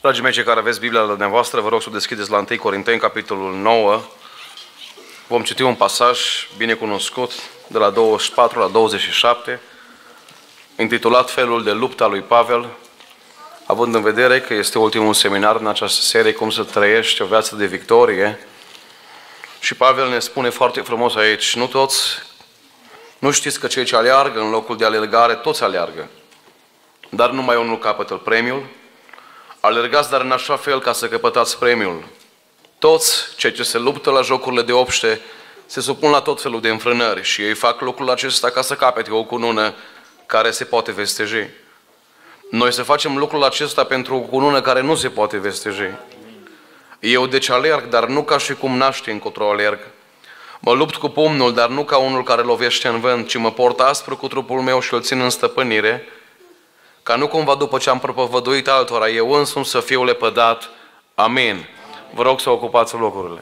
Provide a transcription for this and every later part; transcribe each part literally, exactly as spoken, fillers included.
Dragii mei, cei care aveți Biblia la dumneavoastră, vă rog să o deschideți la întâi Corinteni, capitolul nouă. Vom citi un pasaj bine cunoscut, de la douăzeci și patru la douăzeci și șapte, intitulat Felul de luptă a lui Pavel, având în vedere că este ultimul seminar în această serie, cum să trăiești o viață de victorie. Și Pavel ne spune foarte frumos aici, nu toți, nu știți că cei ce aleargă în locul de alergare, toți aleargă, dar numai unul capătă premiul. Alergați, dar în așa fel ca să căpătați premiul. Toți cei ce se luptă la jocurile de obște se supun la tot felul de înfrânări și ei fac lucrul acesta ca să capete o cunună care se poate vesteji. Noi să facem lucrul acesta pentru o cunună care nu se poate vesteji. Eu deci alerg, dar nu ca și cum naște încotro alerg. Mă lupt cu pumnul, dar nu ca unul care lovește în vânt, ci mă port aspru cu trupul meu și îl țin în stăpânire, ca nu cumva după ce am propovăduit altora, eu însumi să fiu lepădat. Amin. Vă rog să ocupați locurile.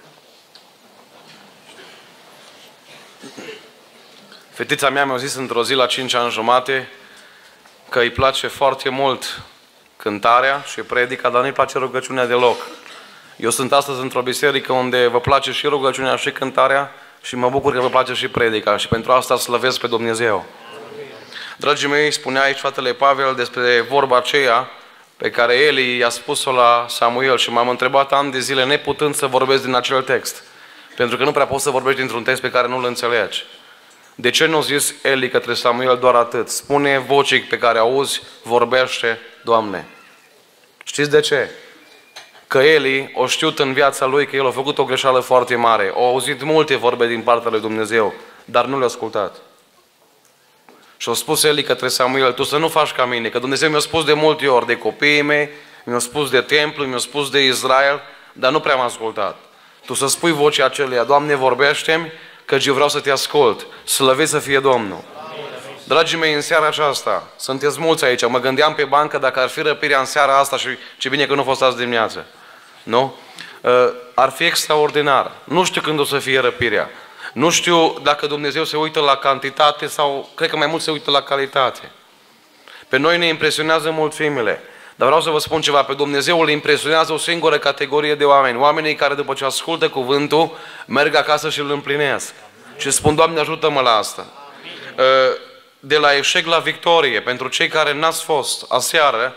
Fetița mea mi-a zis într-o zi la cinci ani jumate că îi place foarte mult cântarea și predica, dar nu-i place rugăciunea deloc. Eu sunt astăzi într-o biserică unde vă place și rugăciunea și cântarea și mă bucur că vă place și predica și pentru asta slăvesc pe Dumnezeu. Dragii mei, spunea aici fratele Pavel despre vorba aceea pe care Eli i-a spus-o la Samuel și m-am întrebat ani de zile neputând să vorbesc din acel text. Pentru că nu prea poți să vorbești dintr-un text pe care nu-l înțelegi. De ce nu a zis Eli către Samuel doar atât? Spune vocii pe care auzi, vorbește, Doamne. Știți de ce? Că Eli o știut în viața lui că el a făcut o greșeală foarte mare. A auzit multe vorbe din partea lui Dumnezeu, dar nu le-a ascultat. Și a spus Eli către Samuel, tu să nu faci ca mine, că Dumnezeu mi-a spus de multe ori de copiii mei, mi-a spus de templu, mi-a spus de Israel, dar nu prea m-am ascultat. Tu să spui vocea aceleia, Doamne, vorbește-mi, căci eu vreau să te ascult. Slăvit să fie Domnul. Amin. Dragii mei, în seara aceasta, sunteți mulți aici, mă gândeam pe bancă dacă ar fi răpirea în seara asta și ce bine că nu a fost azi dimineață. Nu? Ar fi extraordinar. Nu știu când o să fie răpirea. Nu știu dacă Dumnezeu se uită la cantitate sau, cred că mai mult se uită la calitate. Pe noi ne impresionează mult filmele. Dar vreau să vă spun ceva, pe Dumnezeu îl impresionează o singură categorie de oameni. Oamenii care după ce ascultă cuvântul, merg acasă și îl împlinesc. Și spun, Doamne, ajută-mă la asta. De la eșec la victorie, pentru cei care n-ați fost, aseară,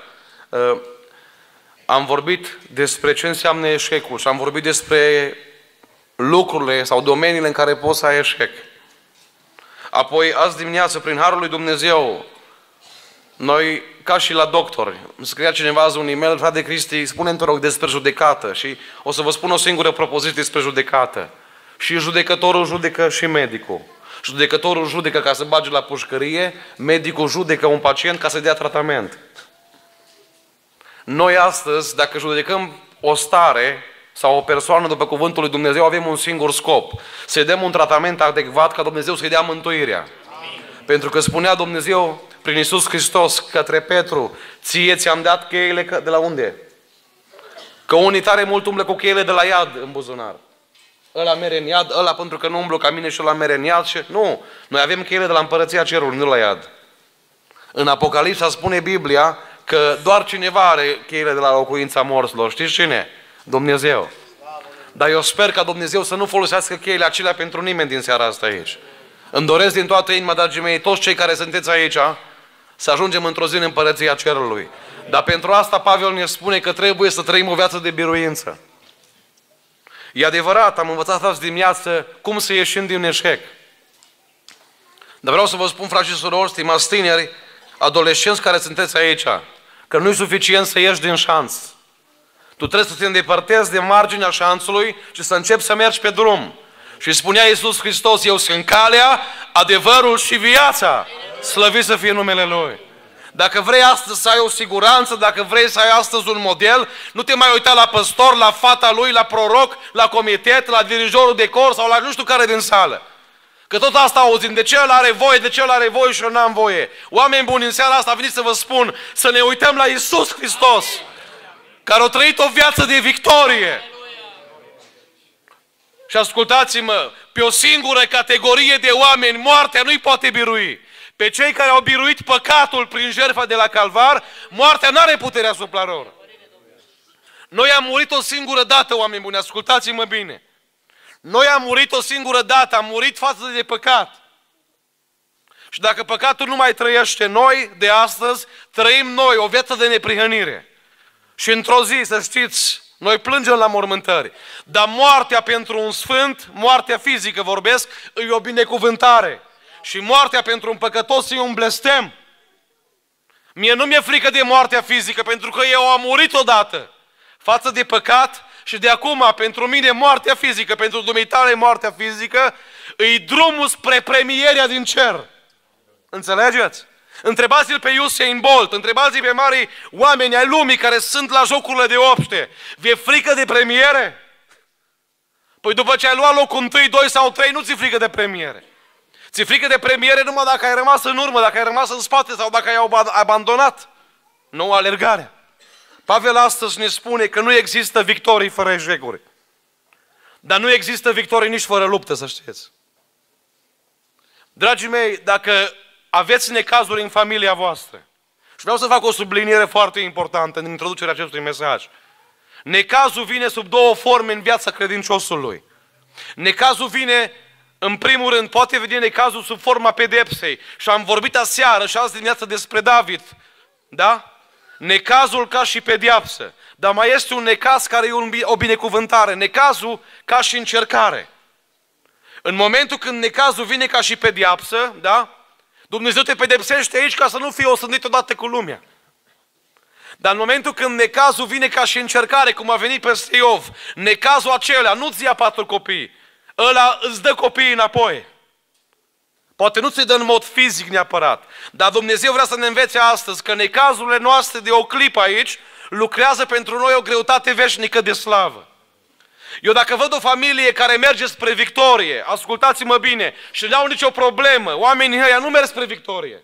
am vorbit despre ce înseamnă eșecul și am vorbit despre lucrurile sau domeniile în care poți să ai eșec. Apoi, azi dimineață, prin Harul lui Dumnezeu, noi, ca și la doctor, îmi scria cineva azi un e-mail, frate Cristi, spune-mi, te rog, despre judecată și o să vă spun o singură propoziție despre judecată. Și judecătorul judecă și medicul. Judecătorul judecă ca să bage la pușcărie, medicul judecă un pacient ca să dea tratament. Noi astăzi, dacă judecăm o stare sau o persoană după cuvântul lui Dumnezeu, avem un singur scop. Să-i dăm un tratament adecvat ca Dumnezeu să-i dea mântuirea. Amin. Pentru că spunea Dumnezeu prin Iisus Hristos către Petru, ție ți-am dat cheile de la unde? Că unii tare mult umblă cu cheile de la iad în buzunar. Ăla mere în iad, ăla pentru că nu umblu ca mine și ăla mere în iad. Și... Nu, noi avem cheile de la împărăția cerului, nu la iad. În Apocalipsa spune Biblia că doar cineva are cheile de la locuința morților. Știți cine? Dumnezeu. Dar eu sper ca Dumnezeu să nu folosească cheile acelea pentru nimeni din seara asta aici. Îmi doresc din toată inima, dragii mei, toți cei care sunteți aici, să ajungem într-o zi în împărăția cerului. Dar pentru asta Pavel ne spune că trebuie să trăim o viață de biruință. E adevărat, am învățat azi dimineață cum să ieșim din eșec. Dar vreau să vă spun, frați și surori, stimați tineri, adolescenți care sunteți aici, că nu e suficient să ieși din șanț. Tu trebuie să te îndepărtezi de marginea șanțului și să începi să mergi pe drum. Și spunea Iisus Hristos, eu sunt calea, adevărul și viața. Slăvit să fie numele Lui. Dacă vrei astăzi să ai o siguranță, dacă vrei să ai astăzi un model, nu te mai uita la păstor, la fata lui, la proroc, la comitet, la dirijorul de cor sau la nu știu care din sală. Că tot asta auzim, de ce el are voie, de ce el are voie și eu n-am voie. Oameni buni, în seara asta veniți să vă spun, să ne uităm la Iisus Hristos, care a trăit o viață de victorie. Și ascultați-mă, pe o singură categorie de oameni, moartea nu-i poate birui. Pe cei care au biruit păcatul prin jertfa de la Calvar, moartea n-are puterea asupra lor. Noi am murit o singură dată, oameni buni, ascultați-mă bine. Noi am murit o singură dată, am murit față de păcat. Și dacă păcatul nu mai trăiește, noi, de astăzi, trăim noi o viață de neprihănire. Și într-o zi, să știți, noi plângem la mormântări. Dar moartea pentru un sfânt, moartea fizică vorbesc, e o binecuvântare. Și moartea pentru un păcătos e un blestem. Mie nu mi-e frică de moartea fizică, pentru că eu am murit odată față de păcat și de acum, pentru mine, moartea fizică, pentru dumitare moartea fizică, îi drumul spre premierea din cer. Înțelegeți? Întrebați-l pe Usain Bolt, întrebați-l pe mari oameni ai lumii care sunt la jocurile de obște. Vi-e frică de premiere? Păi după ce ai luat locul întâi, doi sau trei, nu ți-e frică de premiere. Ți-e frică de premiere numai dacă ai rămas în urmă, dacă ai rămas în spate sau dacă ai abandonat. Nu alergarea. Pavel astăzi ne spune că nu există victorii fără eșecuri. Dar nu există victorii nici fără luptă, să știți. Dragii mei, dacă aveți necazuri în familia voastră, și vreau să fac o subliniere foarte importantă în introducerea acestui mesaj. Necazul vine sub două forme în viața credinciosului. Necazul vine, în primul rând, poate veni necazul sub forma pedepsei. Și am vorbit aseară și azi dimineață despre David. Da? Necazul ca și pedeapsă. Dar mai este un necaz care e o binecuvântare. Necazul ca și încercare. În momentul când necazul vine ca și pedeapsă, da? Dumnezeu te pedepsește aici ca să nu fii osândit odată cu lumea. Dar în momentul când necazul vine ca și încercare, cum a venit peste Iov, necazul acela nu-ți ia patru copii, ăla îți dă copiii înapoi. Poate nu ți-i dă în mod fizic neapărat, dar Dumnezeu vrea să ne învețe astăzi că necazurile noastre de o clipă aici lucrează pentru noi o greutate veșnică de slavă. Eu dacă văd o familie care merge spre victorie, ascultați-mă bine, și n-au nicio problemă, oamenii ăia nu merg spre victorie.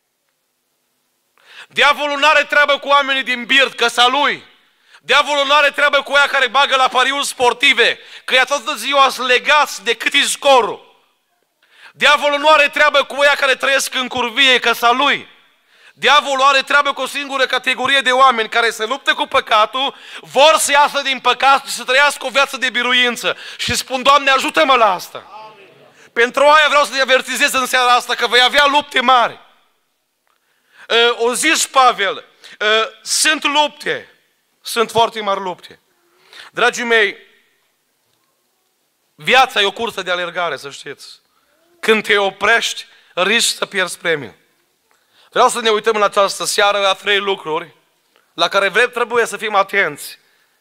Diavolul nu are treabă cu oamenii din bird, căsa lui. Diavolul nu are treabă cu ea care bagă la pariuri sportive, că ea toată ziua sunt legați de cât e scorul. Diavolul nu are treabă cu ea care trăiesc în curvie, căsa lui. Diavolul are treabă cu o singură categorie de oameni care se luptă cu păcatul, vor să iasă din păcat și să trăiască o viață de biruință. Și spun, Doamne, ajută-mă la asta. Amin. Pentru aia vreau să-i avertizez în seara asta că vei avea lupte mari. O zis Pavel, sunt lupte, sunt foarte mari lupte. Dragii mei, viața e o cursă de alergare, să știți. Când te oprești, riști să pierzi premiul. Vreau să ne uităm în această seară la trei lucruri la care vrem, trebuie să fim atenți.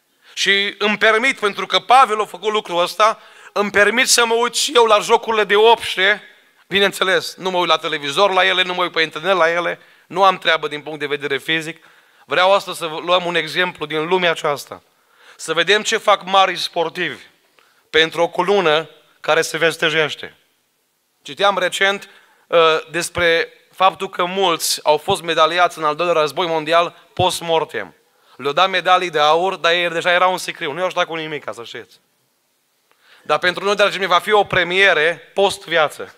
Și îmi permit, pentru că Pavel a făcut lucrul ăsta, îmi permit să mă uit și eu la jocurile de obște. Bineînțeles, nu mă uit la televizor la ele, nu mă uit pe internet la ele, nu am treabă din punct de vedere fizic. Vreau astăzi să luăm un exemplu din lumea aceasta. Să vedem ce fac mari sportivi pentru o colună care se vestejește. Citeam recent uh, despre faptul că mulți au fost medaliați în al doilea război mondial post-mortem. Le-au dat medalii de aur, dar ei deja erau în sicriu. Nu i-au ajutat cu nimic, ca să știți. Dar pentru noi, dragii mei, va fi o premiere post-viață.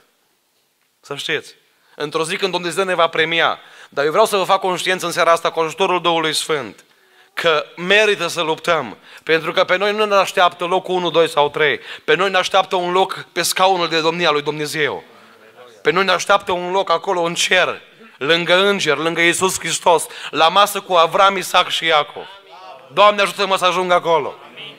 Să știți. Într-o zi când Dumnezeu ne va premia. Dar eu vreau să vă fac conștiință în seara asta cu ajutorul Duhului Sfânt că merită să luptăm. Pentru că pe noi nu ne așteaptă locul unu, doi sau trei. Pe noi ne așteaptă un loc pe scaunul de domnia lui Dumnezeu. Pe noi ne așteaptă un loc acolo în cer, lângă înger, lângă Iisus Hristos, la masă cu Avram, Isaac și Iacov. Doamne, ajută-mă să ajung acolo.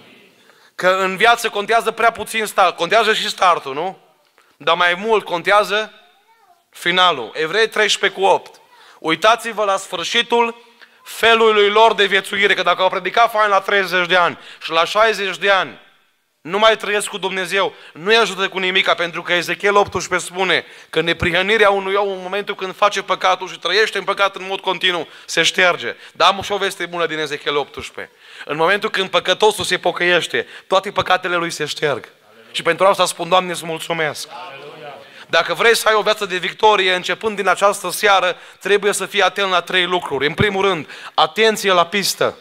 Că în viață contează prea puțin start. Contează și startul, nu? Dar mai mult contează finalul. Evrei treisprezece cu opt. Uitați-vă la sfârșitul felului lor de viețuire. Că dacă au predicat fain la treizeci de ani și la șaizeci de ani nu mai trăiesc cu Dumnezeu, nu-i ajută cu nimica, pentru că Ezechiel optsprezece spune că neprihănirea unui om în momentul când face păcatul și trăiește în păcat în mod continuu, se șterge. Dar am și o veste bună din Ezechiel optsprezece. În momentul când păcătosul se pocăiește, toate păcatele lui se șterg. Aleluia. Și pentru asta spun, Doamne, îți mulțumesc. Aleluia. Dacă vrei să ai o viață de victorie, începând din această seară, trebuie să fii atent la trei lucruri. În primul rând, atenție la pistă.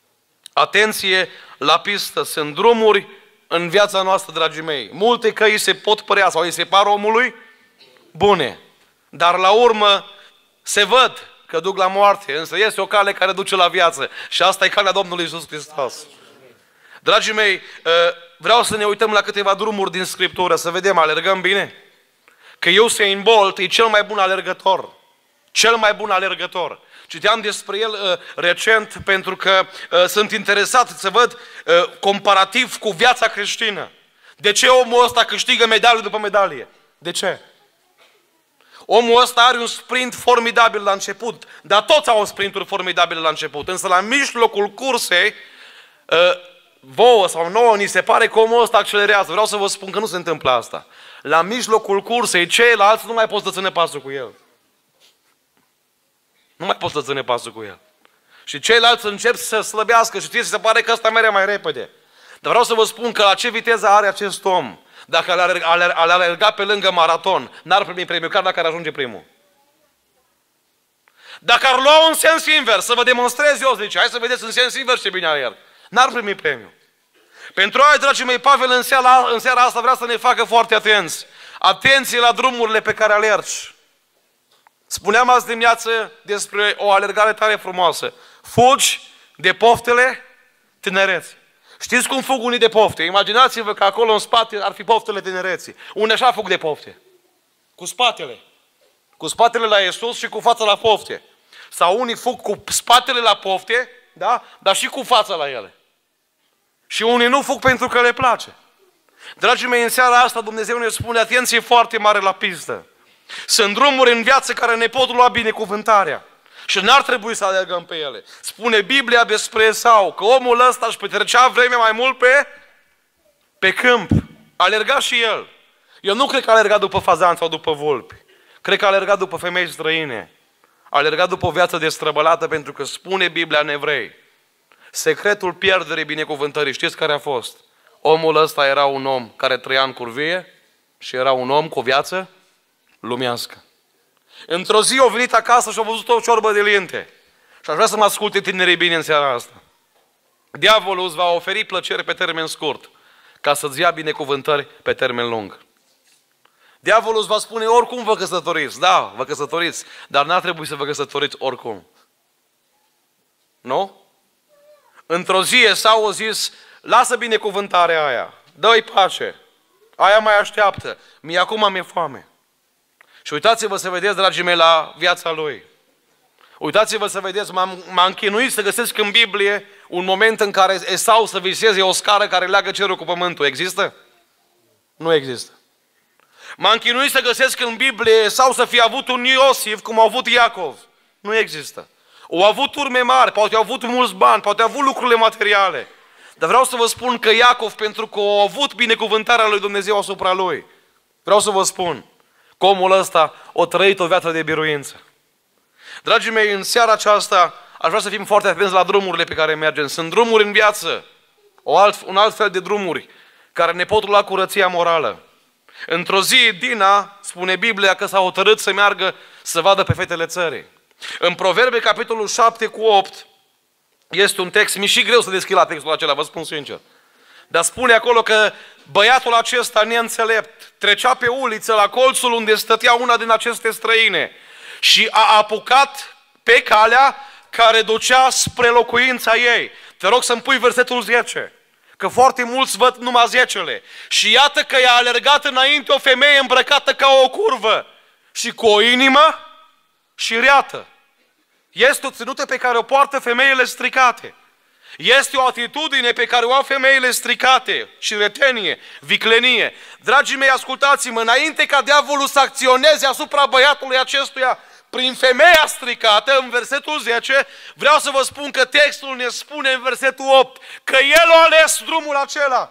Atenție la pistă. Sunt drumuri în viața noastră, dragii mei. Multe căi se pot părea sau îi se par omului bune. Dar la urmă se văd că duc la moarte, însă este o cale care duce la viață. Și asta e calea Domnului Iisus Hristos. Dragii mei, vreau să ne uităm la câteva drumuri din Scriptură, să vedem, alergăm bine? Că Usain Bolt e cel mai bun alergător. Cel mai bun alergător. Citeam despre el uh, recent pentru că uh, sunt interesat să văd uh, comparativ cu viața creștină. De ce omul ăsta câștigă medalie după medalie? De ce? Omul ăsta are un sprint formidabil la început, dar toți au sprinturi formidabile la început. Însă la mijlocul cursei, uh, vouă sau nouă, ni se pare că omul ăsta accelerează. Vreau să vă spun că nu se întâmplă asta. La mijlocul cursei, ceilalți nu mai pot să ține pasul cu el. Nu mai pot să ține pasul cu el. Și ceilalți încep să slăbească și ție se pare că ăsta merge mai repede. Dar vreau să vă spun că la ce viteză are acest om, dacă ar alerga pe lângă maraton, n-ar primi premiu, chiar dacă ar ajunge primul. Dacă ar lua un sens invers, să vă demonstrez eu, zice, hai să vedeți în sens invers ce bine are el, n-ar primi premiu. Pentru aia, dragii mei, Pavel în seara, în seara asta vrea să ne facă foarte atenți. Atenție la drumurile pe care alergi. Spuneam azi dimineață despre o alergare tare frumoasă. Fugi de poftele tinereții. Știți cum fug unii de pofte? Imaginați-vă că acolo în spate ar fi poftele tinereții. Unii așa fug de pofte. Cu spatele. Cu spatele la Iisus și cu fața la pofte. Sau unii fug cu spatele la pofte, da? Dar și cu fața la ele. Și unii nu fug pentru că le place. Dragii mei, în seara asta Dumnezeu ne spune atenție foarte mare la pistă. Sunt drumuri în viață care ne pot lua binecuvântarea. Și n-ar trebui să alergăm pe ele. Spune Biblia despre Esau că omul ăsta își petrecea vremea mai mult pe, pe câmp. Alerga și el. Eu nu cred că alerga după fazan sau după vulpi. Cred că alerga după femei străine. Alerga după o viață destrăbălată pentru că spune Biblia în Evrei. Secretul pierderii binecuvântării. Știți care a fost? Omul ăsta era un om care trăia în curvie și era un om cu o viață lumească. Într-o zi au venit acasă și au văzut o ciorbă de linte. Și aș vrea să mă asculte tinerii bine în seara asta. Diavolul îți va oferi plăcere pe termen scurt, ca să-ți ia binecuvântări pe termen lung. Diavolul îți va spune, oricum vă căsătoriți. Da, vă căsătoriți, dar n-ar trebui să vă căsătoriți oricum. Nu? Într-o zi Esau a zis, lasă binecuvântarea aia, dă-i pace, aia mai așteaptă, mie acum mi-e foame. Și uitați-vă să vedeți, dragii mei, la viața lui. Uitați-vă să vedeți, m-am, m-am chinuit să găsesc în Biblie un moment în care Esau să viseze o scară care leagă cerul cu pământul. Există? Nu există. M-am chinuit să găsesc în Biblie Esau să fie avut un Iosif cum a avut Iacov. Nu există. Au avut urme mari, poate au avut mulți bani, poate au avut lucrurile materiale. Dar vreau să vă spun că Iacov, pentru că a avut binecuvântarea lui Dumnezeu asupra lui, vreau să vă spun că omul ăsta a trăit o viață de biruință. Dragii mei, în seara aceasta aș vrea să fim foarte atenți la drumurile pe care mergem. Sunt drumuri în viață, o alt, un alt fel de drumuri care ne pot lua curăția morală. Într-o zi, Dina, spune Biblia, că s-a hotărât să meargă să vadă pe fetele țării. În Proverbe, capitolul șapte cu opt, este un text, mi-e și greu să deschid la textul acela, vă spun sincer. Dar spune acolo că băiatul acesta neînțelept trecea pe uliță la colțul unde stătea una din aceste străine și a apucat pe calea care ducea spre locuința ei. Te rog să-mi pui versetul zece, că foarte mulți văd numai zecele. Și iată că i-a alergat înainte o femeie îmbrăcată ca o curvă și cu o inimă și reată. Este o ținută pe care o poartă femeile stricate. Este o atitudine pe care o au femeile stricate și retenie, viclenie. Dragii mei, ascultați-mă, înainte ca diavolul să acționeze asupra băiatului acestuia prin femeia stricată, în versetul zece, vreau să vă spun că textul ne spune în versetul opt că el a ales drumul acela.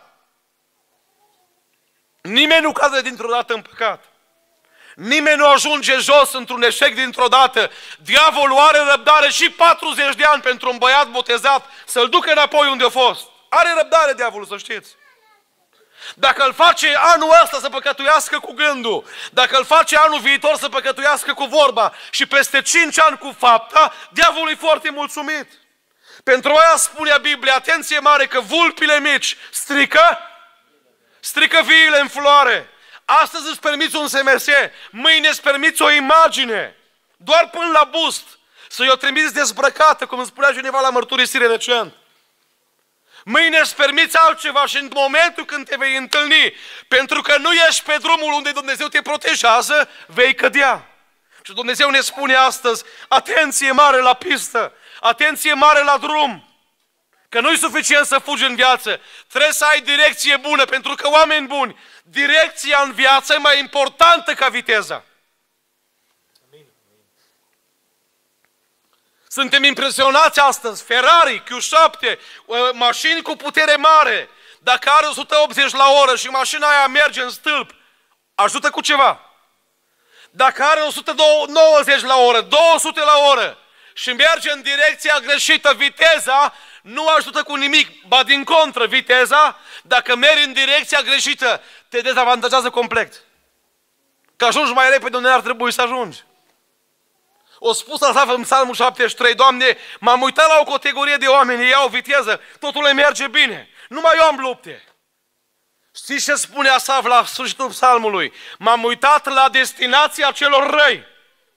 Nimeni nu cade dintr-o dată în păcat. Nimeni nu ajunge jos într-un eșec dintr-o dată. Diavolul are răbdare și patruzeci de ani pentru un băiat botezat să-l ducă înapoi unde a fost. Are răbdare diavolul, să știți. Dacă îl face anul ăsta să păcătuiască cu gândul, dacă îl face anul viitor să păcătuiască cu vorba și peste cinci ani cu fapta, diavolul e foarte mulțumit. Pentru aia spune Biblia, atenție mare, că vulpile mici strică, strică viile în floare. Astăzi îți permiți un S M S, mâine îți permiți o imagine, doar până la bust, să i-o trimiți dezbrăcată, cum îmi spunea cineva la mărturisire recent. Mâine îți permiți altceva și în momentul când te vei întâlni, pentru că nu ești pe drumul unde Dumnezeu te protejează, vei cădea. Și Dumnezeu ne spune astăzi, atenție mare la pistă, atenție mare la drum. Că nu-i suficient să fugi în viață, trebuie să ai direcție bună, pentru că, oameni buni, direcția în viață e mai importantă ca viteza. Suntem impresionați astăzi, Ferrari, Q șapte, mașini cu putere mare. Dacă are o sută optzeci la oră și mașina aia merge în stâlp, ajută cu ceva. Dacă are o sută nouăzeci la oră, două sute la oră și merge în direcția greșită, viteza nu ajută cu nimic. Ba din contră, viteza, dacă mergi în direcția greșită, te dezavantajează complet. Că ajungi mai repede unde ar trebui să ajungi. O spus Asaf în Psalmul șaptezeci și trei, Doamne, m-am uitat la o categorie de oameni, ei au viteză, totul le merge bine, numai eu am lupte. Știți ce spune Asaf la sfârșitul psalmului? M-am uitat la destinația celor răi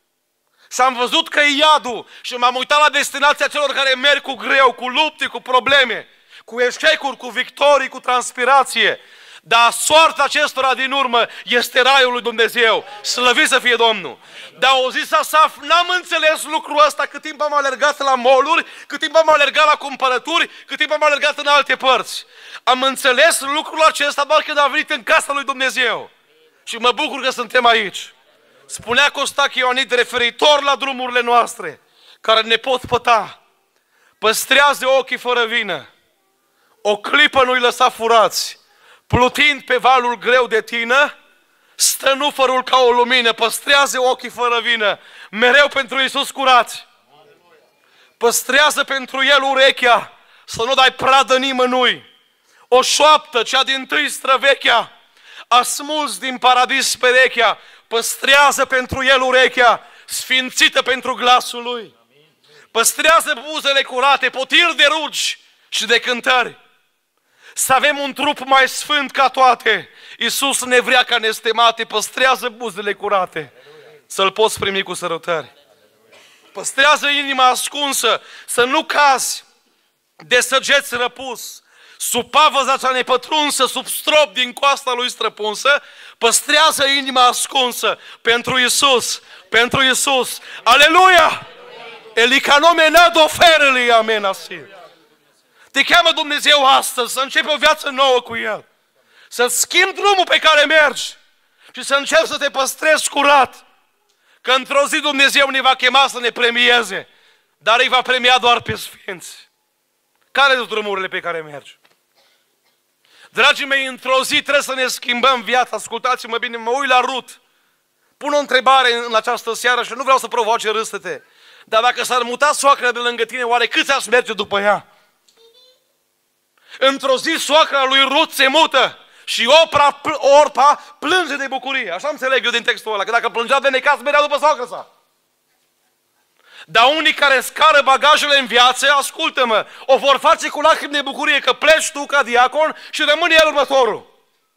și am văzut că e iadul și m-am uitat la destinația celor care merg cu greu, cu lupte, cu probleme, cu eșecuri, cu victorii, cu transpirație. Dar soarta acestora din urmă este raiul lui Dumnezeu. Slăvit să fie Domnul. Dar au zis Asaf, n-am înțeles lucrul ăsta cât timp am alergat la mall-uri, cât timp am alergat la cumpărături, cât timp am alergat în alte părți. Am înțeles lucrul acesta doar când am venit în casa lui Dumnezeu. Și mă bucur că suntem aici. Spunea Costache Ioanid referitor la drumurile noastre, care ne pot păta. Păstrează ochii fără vină. O clipă nu-i lăsa furați. Plutind pe valul greu de tină, stă nufărul ca o lumină, păstrează ochii fără vină, mereu pentru Iisus curați. Păstrează pentru El urechea, să nu dai pradă nimănui. O șoaptă, cea dintâi străvechea, a smuls din paradis perechea, păstrează pentru El urechea, sfințită pentru glasul Lui. Păstrează buzele curate, potiri de rugi și de cântări. Să avem un trup mai sfânt ca toate. Iisus ne vrea ca nestemate, păstrează buzele curate, să-L poți primi cu sărutări. Păstrează inima ascunsă, să nu cazi de săgeți răpus, sub pavăza cea nepătrunsă, sub strop din coasta lui străpunsă. Păstrează inima ascunsă pentru Iisus, pentru Iisus. Aleluia! Elicanome nad oferă-li, amen, asir. Te cheamă Dumnezeu astăzi să începi o viață nouă cu El. Să-ți schimbi drumul pe care mergi și să începi să te păstrezi curat. Că într-o zi Dumnezeu ne va chema să ne premieze, dar îi va premia doar pe sfinți. Care sunt drumurile pe care mergi? Dragii mei, într-o zi trebuie să ne schimbăm viața. Ascultați-mă bine, mă uit la Rut. Pun o întrebare în această seară și nu vreau să provoace râsete. Dar dacă s-ar muta soacra de lângă tine, oare câți ați merge după ea? Într-o zi soacra lui Rut se mută și Orpa, Orpa plânge de bucurie. Așa înțeleg eu din textul ăla, că dacă plângea de necaz, merea după soacra sa. Dar unii care scară bagajele în viață, ascultă-mă, o vor face cu lacrimi de bucurie că pleci tu ca diacon și rămâne el următorul.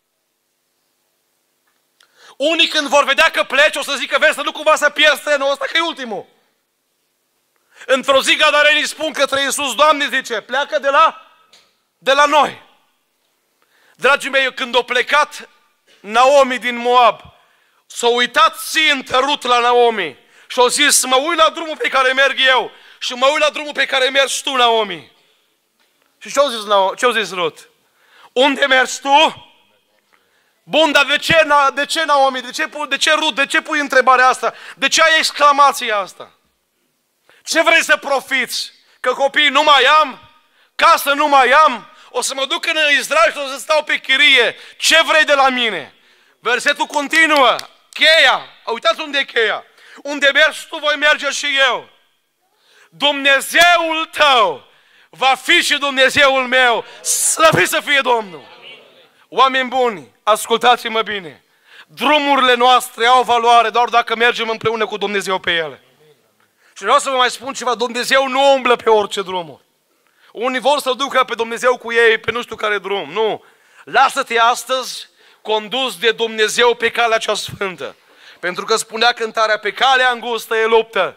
Unii când vor vedea că pleci, o să zică, vezi, să nu cumva să pierzi trenul ăsta, că e ultimul. Într-o zi gadarenii spun către Iisus, Doamne, zice, pleacă de la, de la noi. Dragii mei, când a plecat Naomi din Moab, s-a uitat țintă Rut la Naomi și a zis, mă uit la drumul pe care merg eu și mă uit la drumul pe care mergi tu, Naomi. Și ce-au zis, ce-au zis Rut? Unde mergi tu? Bun, dar de ce, de ce Naomi? De ce, de ce Rut? De ce pui întrebarea asta? De ce ai exclamația asta? Ce vrei să profiți? Că copii nu mai am? Casă nu mai am? O să mă duc în Israel și o să stau pe chirie. Ce vrei de la mine? Versetul continuă. Cheia. Uitați unde e cheia. Unde mergi tu, voi merge și eu. Dumnezeul tău va fi și Dumnezeul meu. Slăvit să fie Domnul. Oameni buni, ascultați-mă bine. Drumurile noastre au valoare doar dacă mergem împreună cu Dumnezeu pe ele. Și vreau să vă mai spun ceva. Dumnezeu nu umblă pe orice drumuri. Unii vor să ducă pe Dumnezeu cu ei pe nu știu care drum. Nu. Lasă-te astăzi condus de Dumnezeu pe calea cea sfântă. Pentru că spunea cântarea, pe calea îngustă e luptă,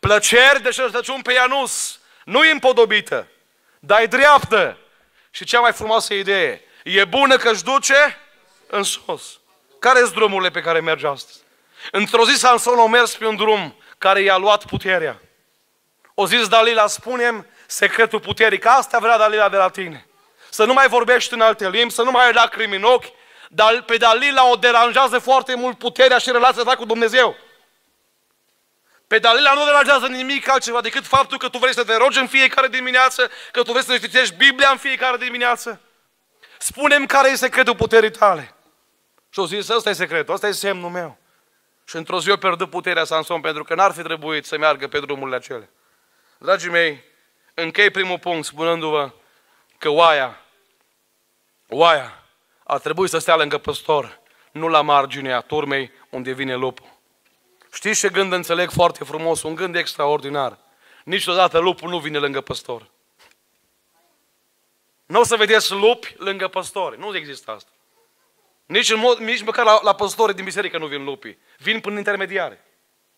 Plăceri de șertăciuni pe Ianus. Nu e împodobită, dar e dreaptă. Și cea mai frumoasă idee, e bună că își duce în sus. Care-s drumurile pe care merge astăzi? Într-o zi Samson a mers pe un drum care i-a luat puterea. O zis Dalila, spune-mi secretul puterii, că asta vrea Dalila de la tine. Să nu mai vorbești în alte limbi, să nu mai ai lacrimi în ochi, dar pe Dalila o deranjează foarte mult puterea și relația ta cu Dumnezeu. Pe Dalila nu deranjează nimic altceva decât faptul că tu vrei să te rogi în fiecare dimineață, că tu vrei să citești Biblia în fiecare dimineață. Spune-mi care e secretul puterii tale. Și o zis, ăsta e secretul, ăsta e semnul meu. Și într-o zi eu pierdut puterea Samson pentru că n-ar fi trebuit să meargă pe drumurile acelea. Dragii mei, închei primul punct spunându-vă că oaia, oaia a trebuit să stea lângă păstor, nu la marginea turmei unde vine lupul. Știți ce gând înțeleg foarte frumos? Un gând extraordinar. Niciodată lupul nu vine lângă păstor. Nu o să vedeți lupi lângă păstori. Nu există asta. Nici, în mod, nici măcar la, la păstori din biserică nu vin lupii. Vin până intermediare.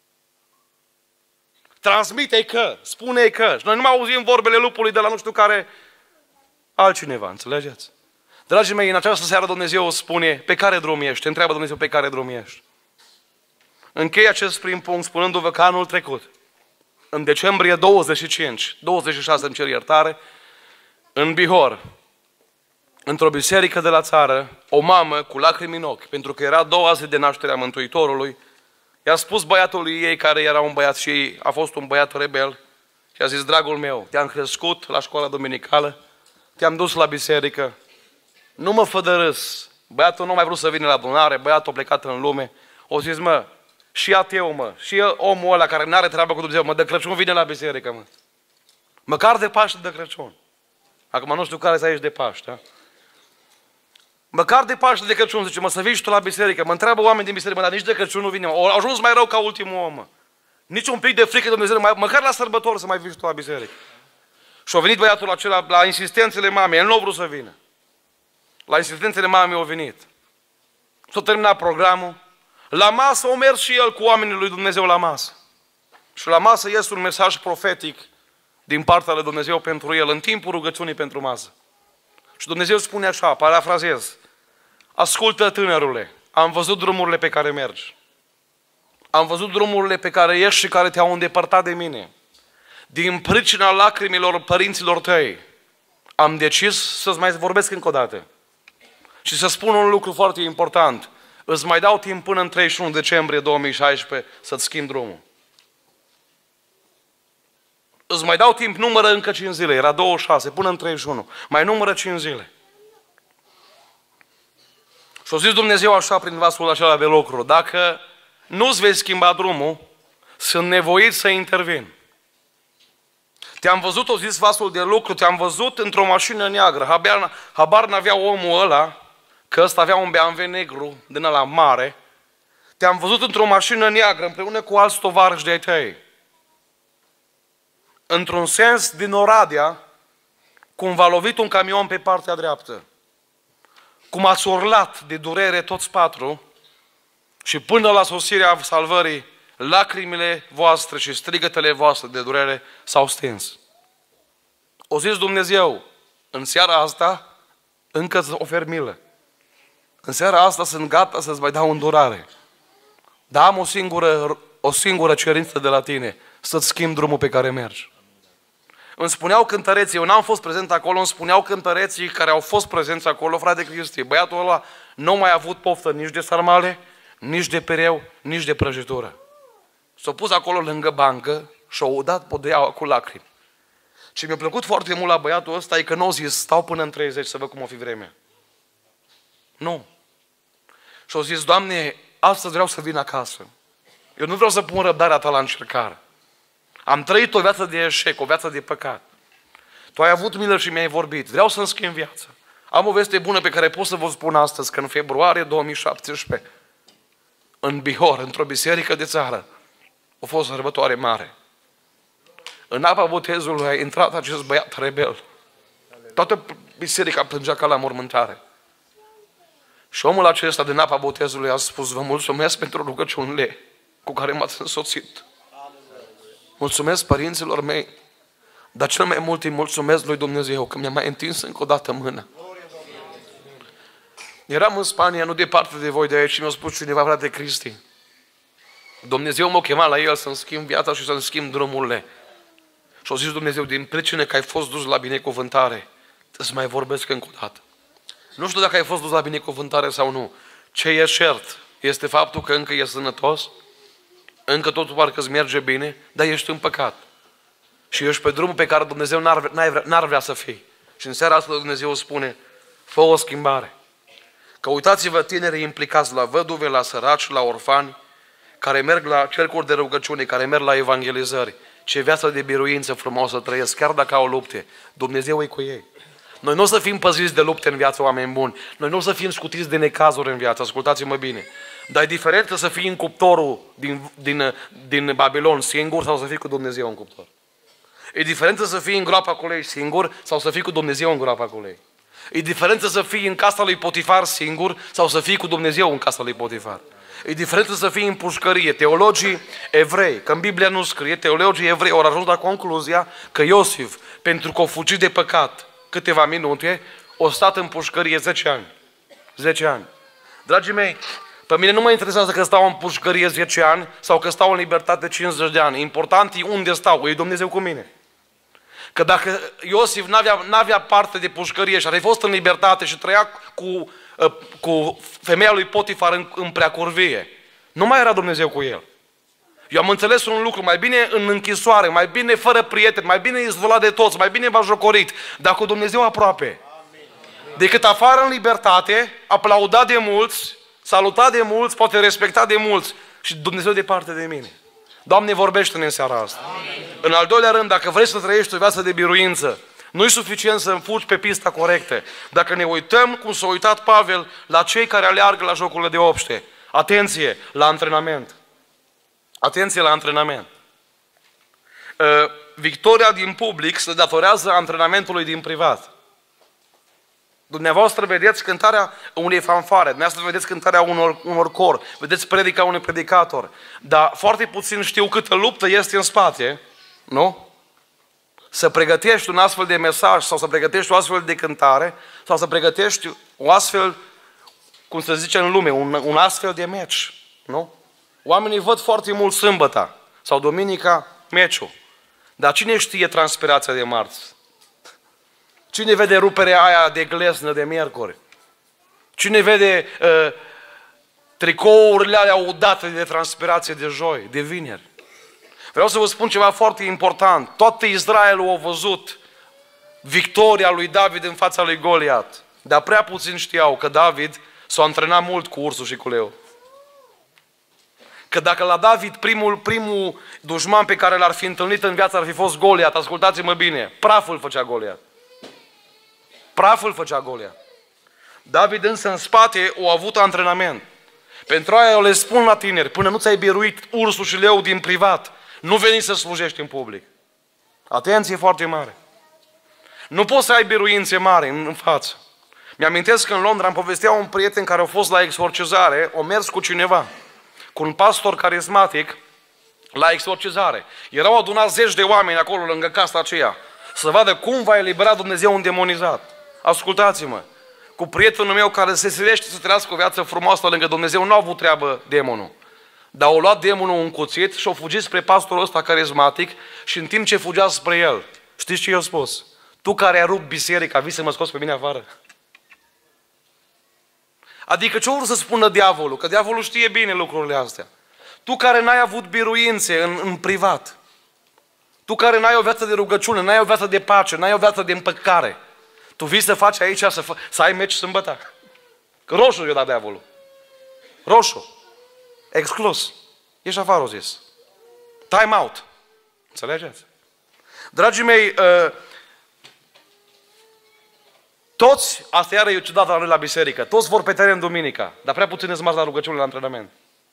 Transmite-i că, spune-i că. Și noi nu mai auzim vorbele lupului de la nu știu care altcineva. Înțelegeți? Dragii mei, în această seară Dumnezeu spune, pe care drum ești? Întreabă Dumnezeu, pe care drum ești? Închei acest prim punct spunându-vă că anul trecut, în decembrie douăzeci și cinci, douăzeci și șase îmi cer iertare, în Bihor, într-o biserică de la țară, o mamă cu lacrimi în ochi, pentru că era a doua zi de naștere a Mântuitorului, i-a spus băiatului ei, care era un băiat și ei, a fost un băiat rebel, și a zis, dragul meu, te-am crescut la școala dominicală, te-am dus la biserică, nu mă fă de râs. Băiatul nu mai vrut să vină la adunare, băiatul a plecat în lume, o zis, mă, și ateu, mă, și el, omul ăla care n-are treabă cu Dumnezeu, mă, de Crăciun vine la biserică, mă. Măcar de Paște de Crăciun. Acum nu știu care să aici de Paște, da? Măcar de Paște de Crăciun, zice, mă, să vii și tu la biserică. Mă întreabă oameni din biserică, mă, dar nici de Crăciun nu vine, mă. Au ajuns mai rău ca ultimul om, mă. Nici un pic de frică de Dumnezeu, mai, măcar la sărbători să mai vii și tu la biserică. Și a venit băiatul acela la insistențele mamei, el nu a vrut să vină. La insistențele mamei a venit. S-a terminat programul. La masă a mers și el cu oamenii lui Dumnezeu la masă. Și la masă este un mesaj profetic din partea lui Dumnezeu pentru el, în timpul rugăciunii pentru masă. Și Dumnezeu spune așa, parafrazez, ascultă tânărule, am văzut drumurile pe care mergi. Am văzut drumurile pe care ești și care te-au îndepărtat de mine. Din pricina lacrimilor părinților tăi, am decis să-ți mai vorbesc încă o dată. Și să spun un lucru foarte important. Îți mai dau timp până în treizeci și unu decembrie două mii șaisprezece să-ți schimbi drumul. Îți mai dau timp, numără încă cinci zile. Era douăzeci și șase, până în treizeci și unu. Mai numără cinci zile. Și a zis Dumnezeu așa prin vasul acela de lucru. Dacă nu-ți vei schimba drumul, sunt nevoit să intervin. Te-am văzut, o zis vasul de lucru, te-am văzut într-o mașină neagră. Habar, habar n-avea omul ăla, că ăsta avea un B M W negru din ăla mare. Te-am văzut într-o mașină neagră împreună cu alți tovarăși de-ai tăi. Într-un sens din Oradea, cum v-a lovit un camion pe partea dreaptă. Cum ați urlat de durere toți patru și până la sosirea salvării, lacrimile voastre și strigătele voastre de durere s-au stins. O zis Dumnezeu, în seara asta încă îți ofer milă. În seara asta sunt gata să-ți mai dau îndurare. Dar am o singură, o singură cerință de la tine, să-ți schimbi drumul pe care mergi. Îmi spuneau cântăreții, eu n-am fost prezent acolo, îmi spuneau cântăreții care au fost prezenți acolo, frate Cristi, băiatul ăla nu mai a avut poftă nici de sarmale, nici de pereu, nici de prăjitură. S-a pus acolo lângă bancă și a udat podeaua cu lacrimi. Ce mi-a plăcut foarte mult la băiatul ăsta e că nu a zis, stau până în treizeci să văd cum o fi vremea. Nu. Și a zis, Doamne, astăzi vreau să vin acasă. Eu nu vreau să pun răbdarea ta la încercare. Am trăit o viață de eșec, o viață de păcat. Tu ai avut milă și mi-ai vorbit. Vreau să-mi schimb viața. Am o veste bună pe care pot să vă spun astăzi, că în februarie două mii șaptesprezece, în Bihor, într-o biserică de țară, a fost sărbătoare mare. În apa botezului a intrat acest băiat rebel. Toată biserica plângea ca la mormântare. Și omul acesta din apa botezului a spus, vă mulțumesc pentru rugăciunile cu care m-ați însoțit. mulțumesc părinților mei, dar cel mai mult îi mulțumesc lui Dumnezeu că mi-a mai întins încă o dată mâna. Eram în Spania, nu departe de voi de aici, și mi-a spus cineva, frate Cristi, Dumnezeu m-a chemat la el să-mi schimb viața și să-mi schimb drumurile. Și a zis Dumnezeu, din pricină că ai fost dus la binecuvântare, îți mai vorbesc încă o dată. Nu știu dacă ai fost dus la binecuvântare sau nu. Ce e cert este faptul că încă e sănătos, încă totul parcă îți merge bine, dar ești în păcat. Și ești pe drumul pe care Dumnezeu n-ar, vrea, n-ar vrea să fii. Și în seara asta Dumnezeu spune, fă o schimbare. Că uitați-vă tinerii implicați la văduve, la săraci, la orfani, care merg la cercuri de rugăciune, care merg la evangelizări. Ce viață de biruință frumoasă trăiesc, chiar dacă au lupte. Dumnezeu e cu ei. Noi nu o să fim păziți de lupte în viața, oameni buni. Noi nu o să fim scutiți de necazuri în viață. Ascultați-mă bine. Dar e diferență să fii în cuptorul din, din, din Babilon singur sau să fii cu Dumnezeu în cuptor. E diferență să fii în groapa cu lei singur sau să fii cu Dumnezeu în groapa cu lei. E diferență să fii în casa lui Potifar singur sau să fii cu Dumnezeu în casa lui Potifar. E diferență să fii în pușcărie. Teologii evrei, că în Biblia nu scrie, teologii evrei au ajuns la concluzia că Iosif, pentru că a fugit de păcat câteva minute, a stat în pușcărie zece ani. zece ani. Dragii mei, pe mine nu mă interesează că stau în pușcărie zece ani sau că stau în libertate cincizeci de ani. Important e unde stau, e Dumnezeu cu mine. Că dacă Iosif n-avea, n-avea parte de pușcărie și ar fi fost în libertate și trăia cu, cu femeia lui Potifar în, în preacurvie, nu mai era Dumnezeu cu el. Eu am înțeles un lucru, mai bine în închisoare, mai bine fără prieteni, mai bine izolat de toți, mai bine bajocorit, dar cu Dumnezeu aproape. Decât afară în libertate, aplaudat de mulți, salutat de mulți, poate respectat de mulți și Dumnezeu departe de mine. Doamne, vorbește-ne în seara asta. Amin. În al doilea rând, dacă vrei să trăiești o viață de biruință, nu e suficient să înfugi pe pista corectă. Dacă ne uităm cum s-a uitat Pavel la cei care aleargă la jocurile de obște, atenție la antrenament. Atenție la antrenament. Uh, victoria din public se datorează antrenamentului din privat. Dumneavoastră vedeți cântarea unei fanfare, dumneavoastră vedeți cântarea unor, unor cor, vedeți predica unui predicator, dar foarte puțin știu câtă luptă este în spate, nu? Să pregătești un astfel de mesaj sau să pregătești o astfel de cântare sau să pregătești o astfel, cum se zice în lume, un, un astfel de meci, nu? Oamenii văd foarte mult sâmbăta sau duminica meciul, dar cine știe transpirația de marți? Cine vede ruperea aia de gleznă de miercuri? Cine vede uh, tricourile alea udate de transpirație de joi, de vineri? Vreau să vă spun ceva foarte important. Tot Israelul a văzut victoria lui David în fața lui Goliat. Dar prea puțin știau că David s-a antrenat mult cu ursul și cu leul. Că dacă la David primul, primul dușman pe care l-ar fi întâlnit în viață ar fi fost Goliat, ascultați-mă bine, praful făcea Goliat. Praful făcea Goliat. David însă în spate a avut antrenament. Pentru aia eu le spun la tineri, până nu ți-ai biruit ursul și leul din privat, nu veni să slujești în public. Atenție foarte mare. Nu poți să ai biruințe mari în, în față. Mi-amintesc că în Londra îmi povestea un prieten care a fost la exorcizare, a mers cu cineva, cu un pastor carismatic, la exorcizare. Erau adunați zeci de oameni acolo lângă casa aceea, să vadă cum va elibera Dumnezeu un demonizat. Ascultați-mă, cu prietenul meu care se silește să trăiască o viață frumoasă lângă Dumnezeu, nu a avut treabă demonul. Dar au luat demonul un cuțit și au fugit spre pastorul ăsta carismatic și în timp ce fugea spre el, știți ce i-a spus? Tu care ai rupt biserica, vii să mă scoți pe mine afară? Adică ce-o vrut să spună diavolul? Că diavolul știe bine lucrurile astea. Tu care n-ai avut biruințe în, în privat, tu care n-ai o viață de rugăciune, n-ai o viață de pace, n-ai o viață de împăcare, tu vii să faci aici, să, fă, să ai meci sâmbătă. Că roșu i-a dat diavolul. Roșu. Exclus. Ești afară, o zis. Time out. Înțelegeți? Dragii mei, uh, toți, asta iară e ciudat la noi la biserică, toți vor pe teren duminica, dar prea puțin îți la rugăciune, la antrenament.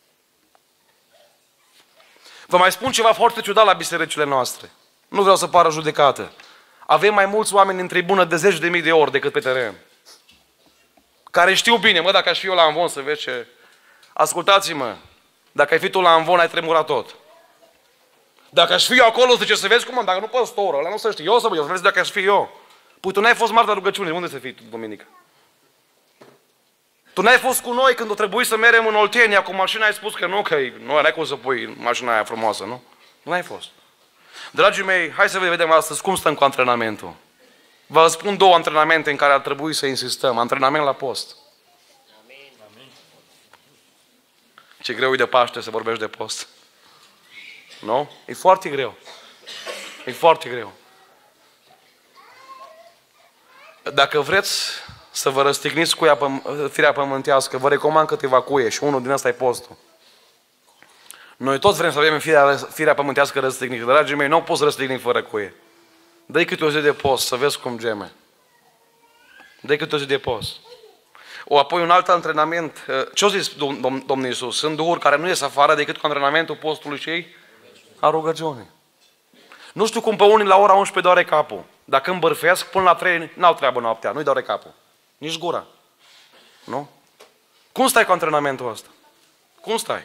Vă mai spun ceva foarte ciudat la bisericile noastre. Nu vreau să pară judecată. Avem mai mulți oameni în tribună de zeci de mii de ori decât pe teren. Care știu bine, mă, dacă aș fi eu la Amvon să vezi ce... Ascultați-mă, dacă ai fi tu la Amvon, ai tremurat tot. Dacă aș fi eu acolo, zice, să vezi cum am, dacă nu păstorul, ăla nu să știe, eu să mă, eu să vezi dacă aș fi eu. Păi tu n-ai fost martor la rugăciune, unde să fii tu, duminică? Tu n-ai fost cu noi când o trebuie să mergem în Oltenia cu mașina, ai spus că nu, că nu ai cum să pui mașina aia frumoasă, nu? Nu ai fost. Dragii mei, hai să vedem astăzi cum stăm cu antrenamentul. Vă spun două antrenamente în care ar trebui să insistăm. Antrenament la post. Amin. Ce greu e de Paște să vorbești de post. Nu? E foarte greu. E foarte greu. Dacă vreți să vă răstigniți cu ea, firea pământească, vă recomand câteva cuie și unul din ăsta e postul. Noi toți vrem să avem firea, firea pământească răstignită. Dragii mei, nu poți răstigni fără cuie. Dă-i câte o zi de post, să vezi cum geme. Dă-i câte o zi de post. O, apoi un alt antrenament. Ce-o zis Domnul Iisus? Sunt duhuri care nu ies afară decât cu antrenamentul postului și ei a rugăciunii. Nu știu cum pe unii la ora unsprezece doare capul. Dacă îmbărfesc, până la trei n-au treabă noaptea. Nu-i doare capul. Nici gura. Nu? Cum stai cu antrenamentul ăsta? Cum stai?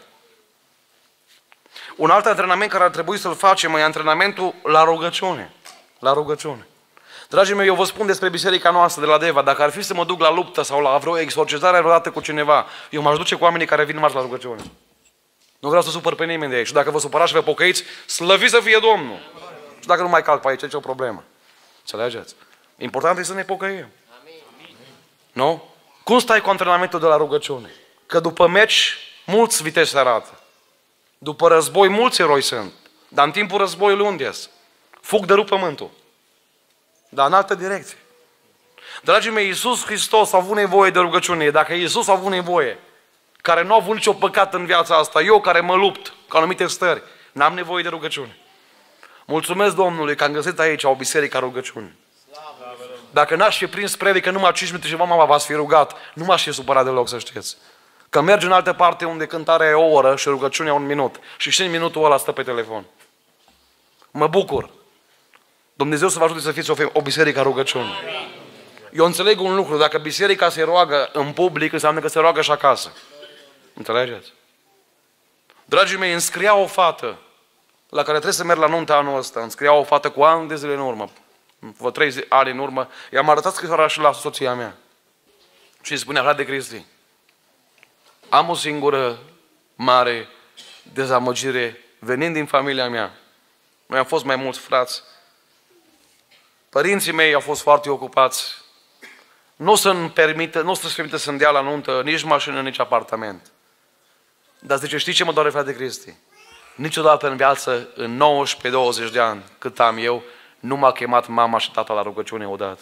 Un alt antrenament care ar trebui să-l facem e antrenamentul la rugăciune. La rugăciune. Dragii mei, eu vă spun despre biserica noastră de la Deva. Dacă ar fi să mă duc la luptă sau la vreo exorcizare vreodată cu cineva, eu m-aș duce cu oamenii care vin marți la rugăciune. Nu vreau să supăr pe nimeni de aici. Și dacă vă supărați și vă pocăiți, slăviți să fie Domnul. Și dacă nu mai calc pe aici, e o problemă. Înțelegeți? Important e să ne pocăim. Nu? Cum stai cu antrenamentul de la rugăciune? Că după meci, mulți viteși se arată. După război, mulți eroi sunt. Dar în timpul războiului unde ies? Fug de rup pământul. Dar în altă direcție. Dragii mei, Iisus Hristos a avut nevoie de rugăciune. Dacă Iisus a avut nevoie, care nu a avut nicio păcat în viața asta, eu care mă lupt cu anumite stări, n-am nevoie de rugăciune. Mulțumesc Domnului că am găsit aici o biserică a rugăciune. Dacă n-aș fi prins predică numai cinci minute și mama v-ați fi rugat, nu m-aș fi supărat deloc, să știți. Că mergi în altă parte unde cântarea e o oră și rugăciunea un minut. Și și în minutul ăla stă pe telefon. Mă bucur. Dumnezeu să vă ajute să fiți o, o biserică a rugăciunii. Eu înțeleg un lucru. Dacă biserica se roagă în public, înseamnă că se roagă și acasă. Înțelegeți? Dragii mei, înscria o fată la care trebuie să merg la nunta anul ăsta. Înscria o fată cu ani de zile în urmă. Vă trei ani în urmă. I-am arătat scrisoarea și la soția mea. Și îi spunea, frate Cristi, am o singură mare dezamăgire venind din familia mea. Noi am fost mai mulți frați. Părinții mei au fost foarte ocupați. Nu să-mi permită, nu să-și permită să-mi dea la nuntă nici mașină, nici apartament. Dar zice, știi ce mă doare, frate Cristi? Niciodată în viață, în nouăsprezece douăzeci de ani, cât am eu, nu m-a chemat mama și tata la rugăciune odată.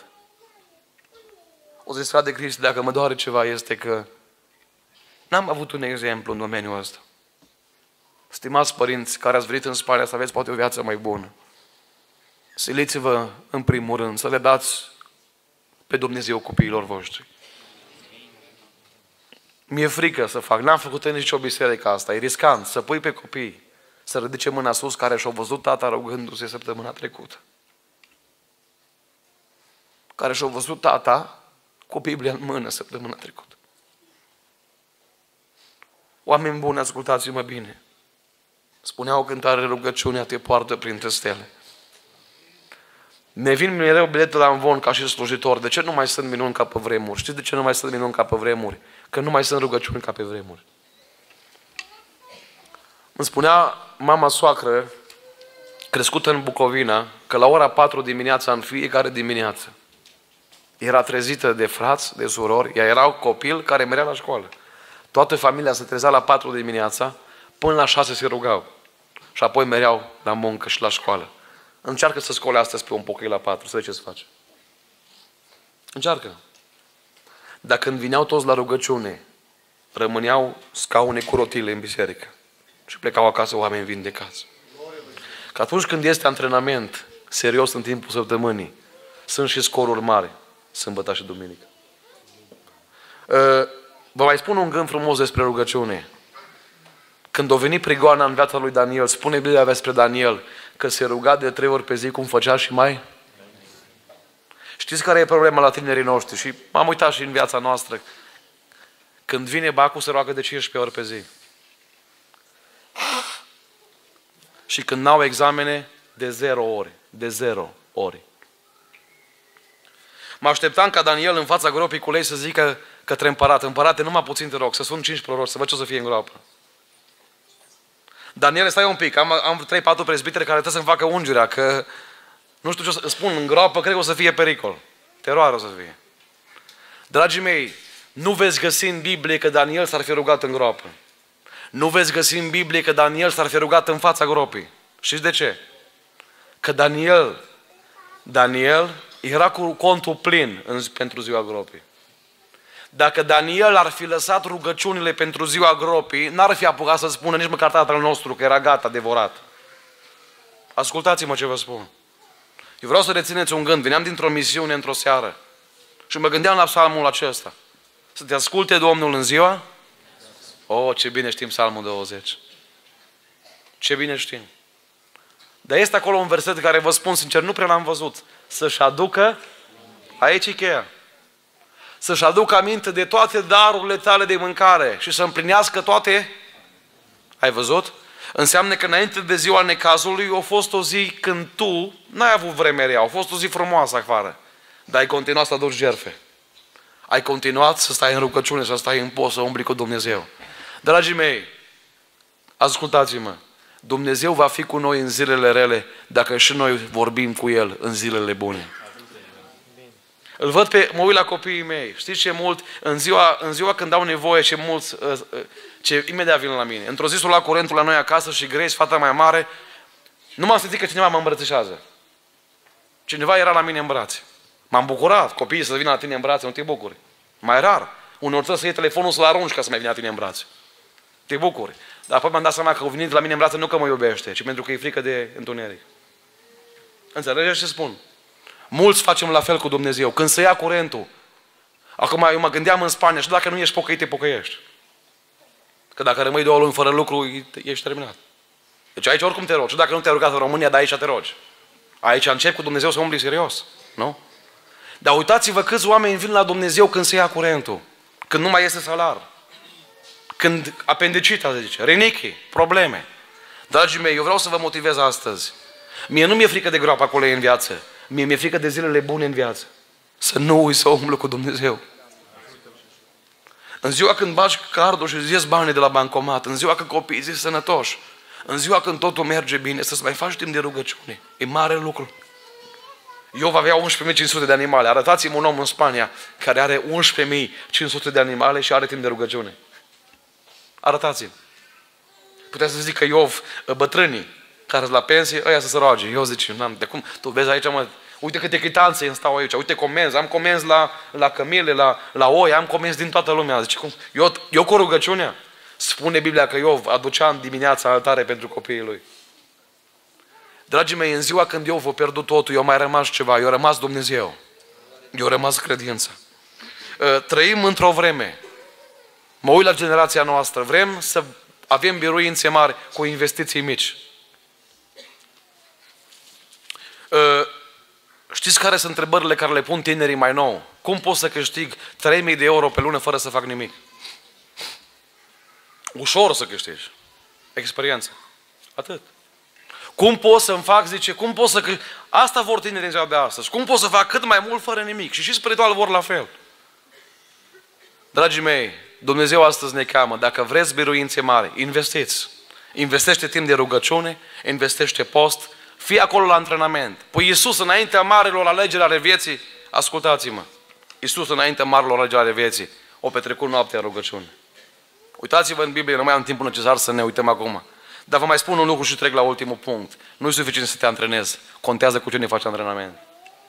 O zis, frate Cristi, dacă mă doare ceva, este că n-am avut un exemplu în domeniul ăsta. Stimați părinți care ați venit în Spania să aveți poate o viață mai bună, siliți-vă în primul rând să le dați pe Dumnezeu copiilor voștri. Mi-e frică să fac, n-am făcut în nicio biserică asta, e riscant să pui pe copii să ridice mâna sus care și-au văzut tata rugându-se săptămâna trecută. Care și-au văzut tata cu Biblia în mână săptămâna trecută. Oameni buni, ascultați-mă bine. Spunea o cântare, rugăciunea te poartă printre stele. Ne vin mereu bilete la învon ca și slujitor. De ce nu mai sunt minuni ca pe vremuri? Știți de ce nu mai sunt minuni ca pe vremuri? Că nu mai sunt rugăciuni ca pe vremuri. Îmi spunea mama soacră, crescută în Bucovina, că la ora patru dimineața, în fiecare dimineață, era trezită de frați, de surori, ea era un copil care merea la școală. Toată familia se trezea la patru dimineața, până la șase se rugau. Și apoi mereau la muncă și la școală. Încearcă să scole astăzi pe un pocăi la patru, să vezi ce se face. Încearcă. Dar când vineau toți la rugăciune, rămâneau scaune cu rotile în biserică. Și plecau acasă oameni vindecați. Că atunci când este antrenament serios în timpul săptămânii, sunt și scoruri mari, sâmbătă și duminică. Vă mai spun un gând frumos despre rugăciune. Când a venit prigoana în viața lui Daniel, spune Biblia despre Daniel că se ruga de trei ori pe zi, cum făcea și mai. Știți care e problema la tinerii noștri? Și m-am uitat și în viața noastră. Când vine bacul, se roagă de cincisprezece ori pe zi. Și când n-au examene, de zero ore. De zero ore. Mă așteptam ca Daniel în fața gropii cu lei să zică către împărat: împărate, numai puțin te rog, să sun cinci proroci, să văd ce o să fie în groapă. Daniel, stai un pic, am, am trei patru prezbiteri care trebuie să-mi facă ungerea, că nu știu ce o să spun, în groapă cred că o să fie pericol. Teroare o să fie. Dragii mei, nu veți găsi în Biblie că Daniel s-ar fi rugat în groapă. Nu veți găsi în Biblie că Daniel s-ar fi rugat în fața gropii. Știți de ce? Că Daniel, Daniel era cu contul plin în, pentru ziua gropii. Dacă Daniel ar fi lăsat rugăciunile pentru ziua gropii, n-ar fi apucat să spună nici măcar tatăl nostru că era gata, devorat. Ascultați-mă ce vă spun. Eu vreau să rețineți un gând. Veneam dintr-o misiune într-o seară și mă gândeam la psalmul acesta. Să te asculte Domnul în ziua? Oh, ce bine știm psalmul douăzeci. Ce bine știm. Dar este acolo un verset care vă spun sincer, nu prea l-am văzut. Să-și aducă, aici e cheia, să-și aducă aminte de toate darurile tale de mâncare și să împlinească toate. Ai văzut? Înseamnă că înainte de ziua necazului a fost o zi când tu n-ai avut vreme rea, a fost o zi frumoasă afară, dar ai continuat să aduci jertfe. Ai continuat să stai în rugăciune, să stai în post, să umbli cu Dumnezeu. Dragii mei, ascultați-mă, Dumnezeu va fi cu noi în zilele rele dacă și noi vorbim cu El în zilele bune. Îl văd pe, mă uit la copiii mei. Știți ce mult, în ziua, în ziua când au nevoie, ce mulți, ce imediat vin la mine. Într-o zi s-o lua curentul la noi acasă și Grace, fata mai mare, nu m-am simțit că cineva mă îmbrățișează. Cineva era la mine în brațe. M-am bucurat, copiii să vină la tine în brațe, nu te bucuri. Mai rar. Uneori trebuie să iei telefonul să-l arunci ca să mai vină la tine în brațe. Te bucuri. Dar apoi mi-am dat seama că au venit la mine în brațe nu că mă iubește, ci pentru că e frică de întuneric. Înțelegeți ce spun? Mulți facem la fel cu Dumnezeu. Când se ia curentul, acum eu mă gândeam în Spania, și dacă nu ești pocăit, te pocăiești. Că dacă rămâi două luni fără lucru, ești terminat. Deci aici oricum te rogi. Și dacă nu te-ai rugat în România, dar aici te rogi. Aici începi cu Dumnezeu să umbli serios. Nu? Dar uitați-vă câți oameni vin la Dumnezeu când se ia curentul. Când nu mai este salar. Când apendicita, se zice, rinichi, probleme. Dragii mei, eu vreau să vă motivez astăzi. Mie nu mi-e frică de groapa acolo în viață. Mie mi-e frică de zilele bune în viață. Să nu uit să umblu cu Dumnezeu. În ziua când bagi cardul și îți ies banii de la bancomat, în ziua când copiii zici sănătoși, în ziua când totul merge bine, să-ți mai faci timp de rugăciune. E mare lucru. Eu avea unsprezece mii cinci sute de animale. Arătați-mi un om în Spania care are unsprezece mii cinci sute de animale și are timp de rugăciune. Arătați-mi. Puteți să zic că Iov, bătrânii care sunt la pensie, ăia să se roage. Eu zic, n-am, de cum? Tu vezi aici, mă, uite câte chitanțe îmi stau aici, uite comenzi, am comenzi la, la cămile, la, la oi, am comenzi din toată lumea. Zice, cum? Eu, eu cu rugăciunea. Spune Biblia că Iov aducea în dimineața altare pentru copiii lui. Dragii mei, în ziua când eu v-o pierdut totul, eu mai rămas ceva, eu rămas Dumnezeu. Eu rămas credința. Trăim într-o vreme. Mă uit la generația noastră. Vrem să avem biruințe mari cu investiții mici. Știți care sunt întrebările care le pun tinerii mai nou? Cum pot să câștig trei mii de euro pe lună fără să fac nimic? Ușor să câștigi. Experiență. Atât. Cum pot să-mi fac, zice, cum pot să... Asta vor tinerii în ziua de astăzi. Cum pot să fac cât mai mult fără nimic? Și și spiritual vor la fel. Dragii mei, Dumnezeu astăzi ne cheamă. Dacă vreți biruințe mari, investiți. Investește timp de rugăciune, investește post, fii acolo la antrenament. Păi Iisus înaintea marilor alegeri ale vieții, ascultați-mă, Iisus înaintea marilor alegeri ale vieții, o petrecut noaptea rugăciune. Uitați-vă în Biblie, nu mai am timpul necesar să ne uităm acum. Dar vă mai spun un lucru și trec la ultimul punct. Nu e suficient să te antrenezi. Contează cu cine faci antrenament.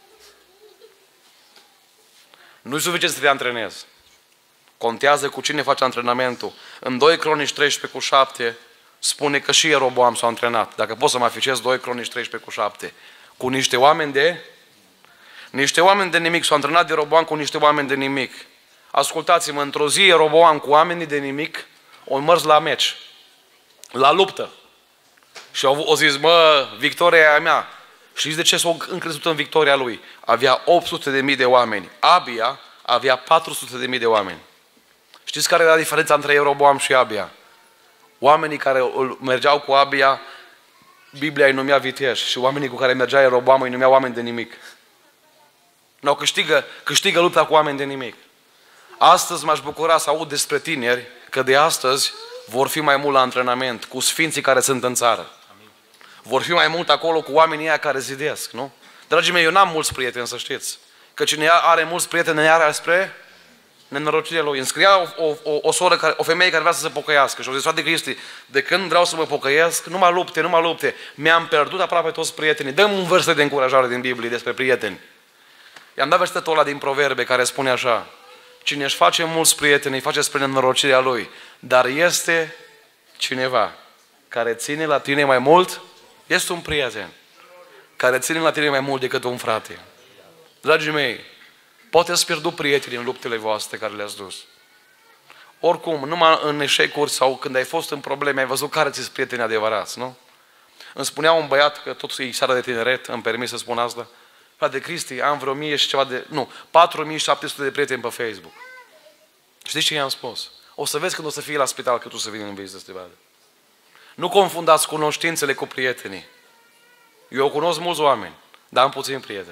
Nu e suficient să te antrenezi. Contează cu cine faci antrenamentul. În doi Cronici treisprezece cu șapte spune că și Ieroboam s-a antrenat. Dacă pot să mă aficez, doi Cronici treisprezece cu șapte. Cu niște oameni de... Niște oameni de nimic. S-a antrenat Ieroboam cu niște oameni de nimic. Ascultați-mă, într-o zi Ieroboam cu oamenii de nimic au mers la meci. La luptă. Și au zis, mă, victoria e a mea. Știți de ce s-a încrezut în victoria lui? Avea opt sute de mii de oameni. Abia avea patru sute de mii de oameni. Știți care era diferența între Ieroboam și Abia? Oamenii care mergeau cu Abia Biblia îi numea viteși și oamenii cu care mergea Ieroboam îi numea oameni de nimic. Nu, câștigă, câștigă lupta cu oameni de nimic. Astăzi m-aș bucura să aud despre tineri că de astăzi vor fi mai mult la antrenament cu sfinții care sunt în țară. Amin. Vor fi mai mult acolo cu oamenii ăia care zidesc, nu? Dragii mei, eu n-am mulți prieteni, să știți. Că cine are mulți prieteni ne are spre nenorocirea lui. Îmi scria o, o, o, o soră, care, o femeie care vrea să se pocăiască și o zis, frate Cristi, de când vreau să mă pocăiesc, nu mă lupte, nu mă lupte. Mi-am pierdut aproape toți prietenii. Dă-mi un verset de încurajare din Biblie despre prieteni. I-am dat versetul ăla din Proverbe care spune așa: cine își face mulți prieteni, îi face spre nenorocirea lui. Dar este cineva care ține la tine mai mult, este un prieten care ține la tine mai mult decât un frate. Dragii mei, poate ați pierdut prieteni în luptele voastre care le-ați dus. Oricum, numai în eșecuri sau când ai fost în probleme, ai văzut care ți-s prieteni adevărați, nu? Îmi spunea un băiat, că tot e seara de tineret, îmi permis să spun asta, frate Cristi, am vreo mie și ceva de, nu, patru mii șapte sute de prieteni pe Facebook. Știți ce i-am spus? O să vezi când o să fii la spital că tu să vii în vizită să te vadă. Nu confundați cunoștințele cu prietenii. Eu cunosc mulți oameni, dar am puțini prieteni.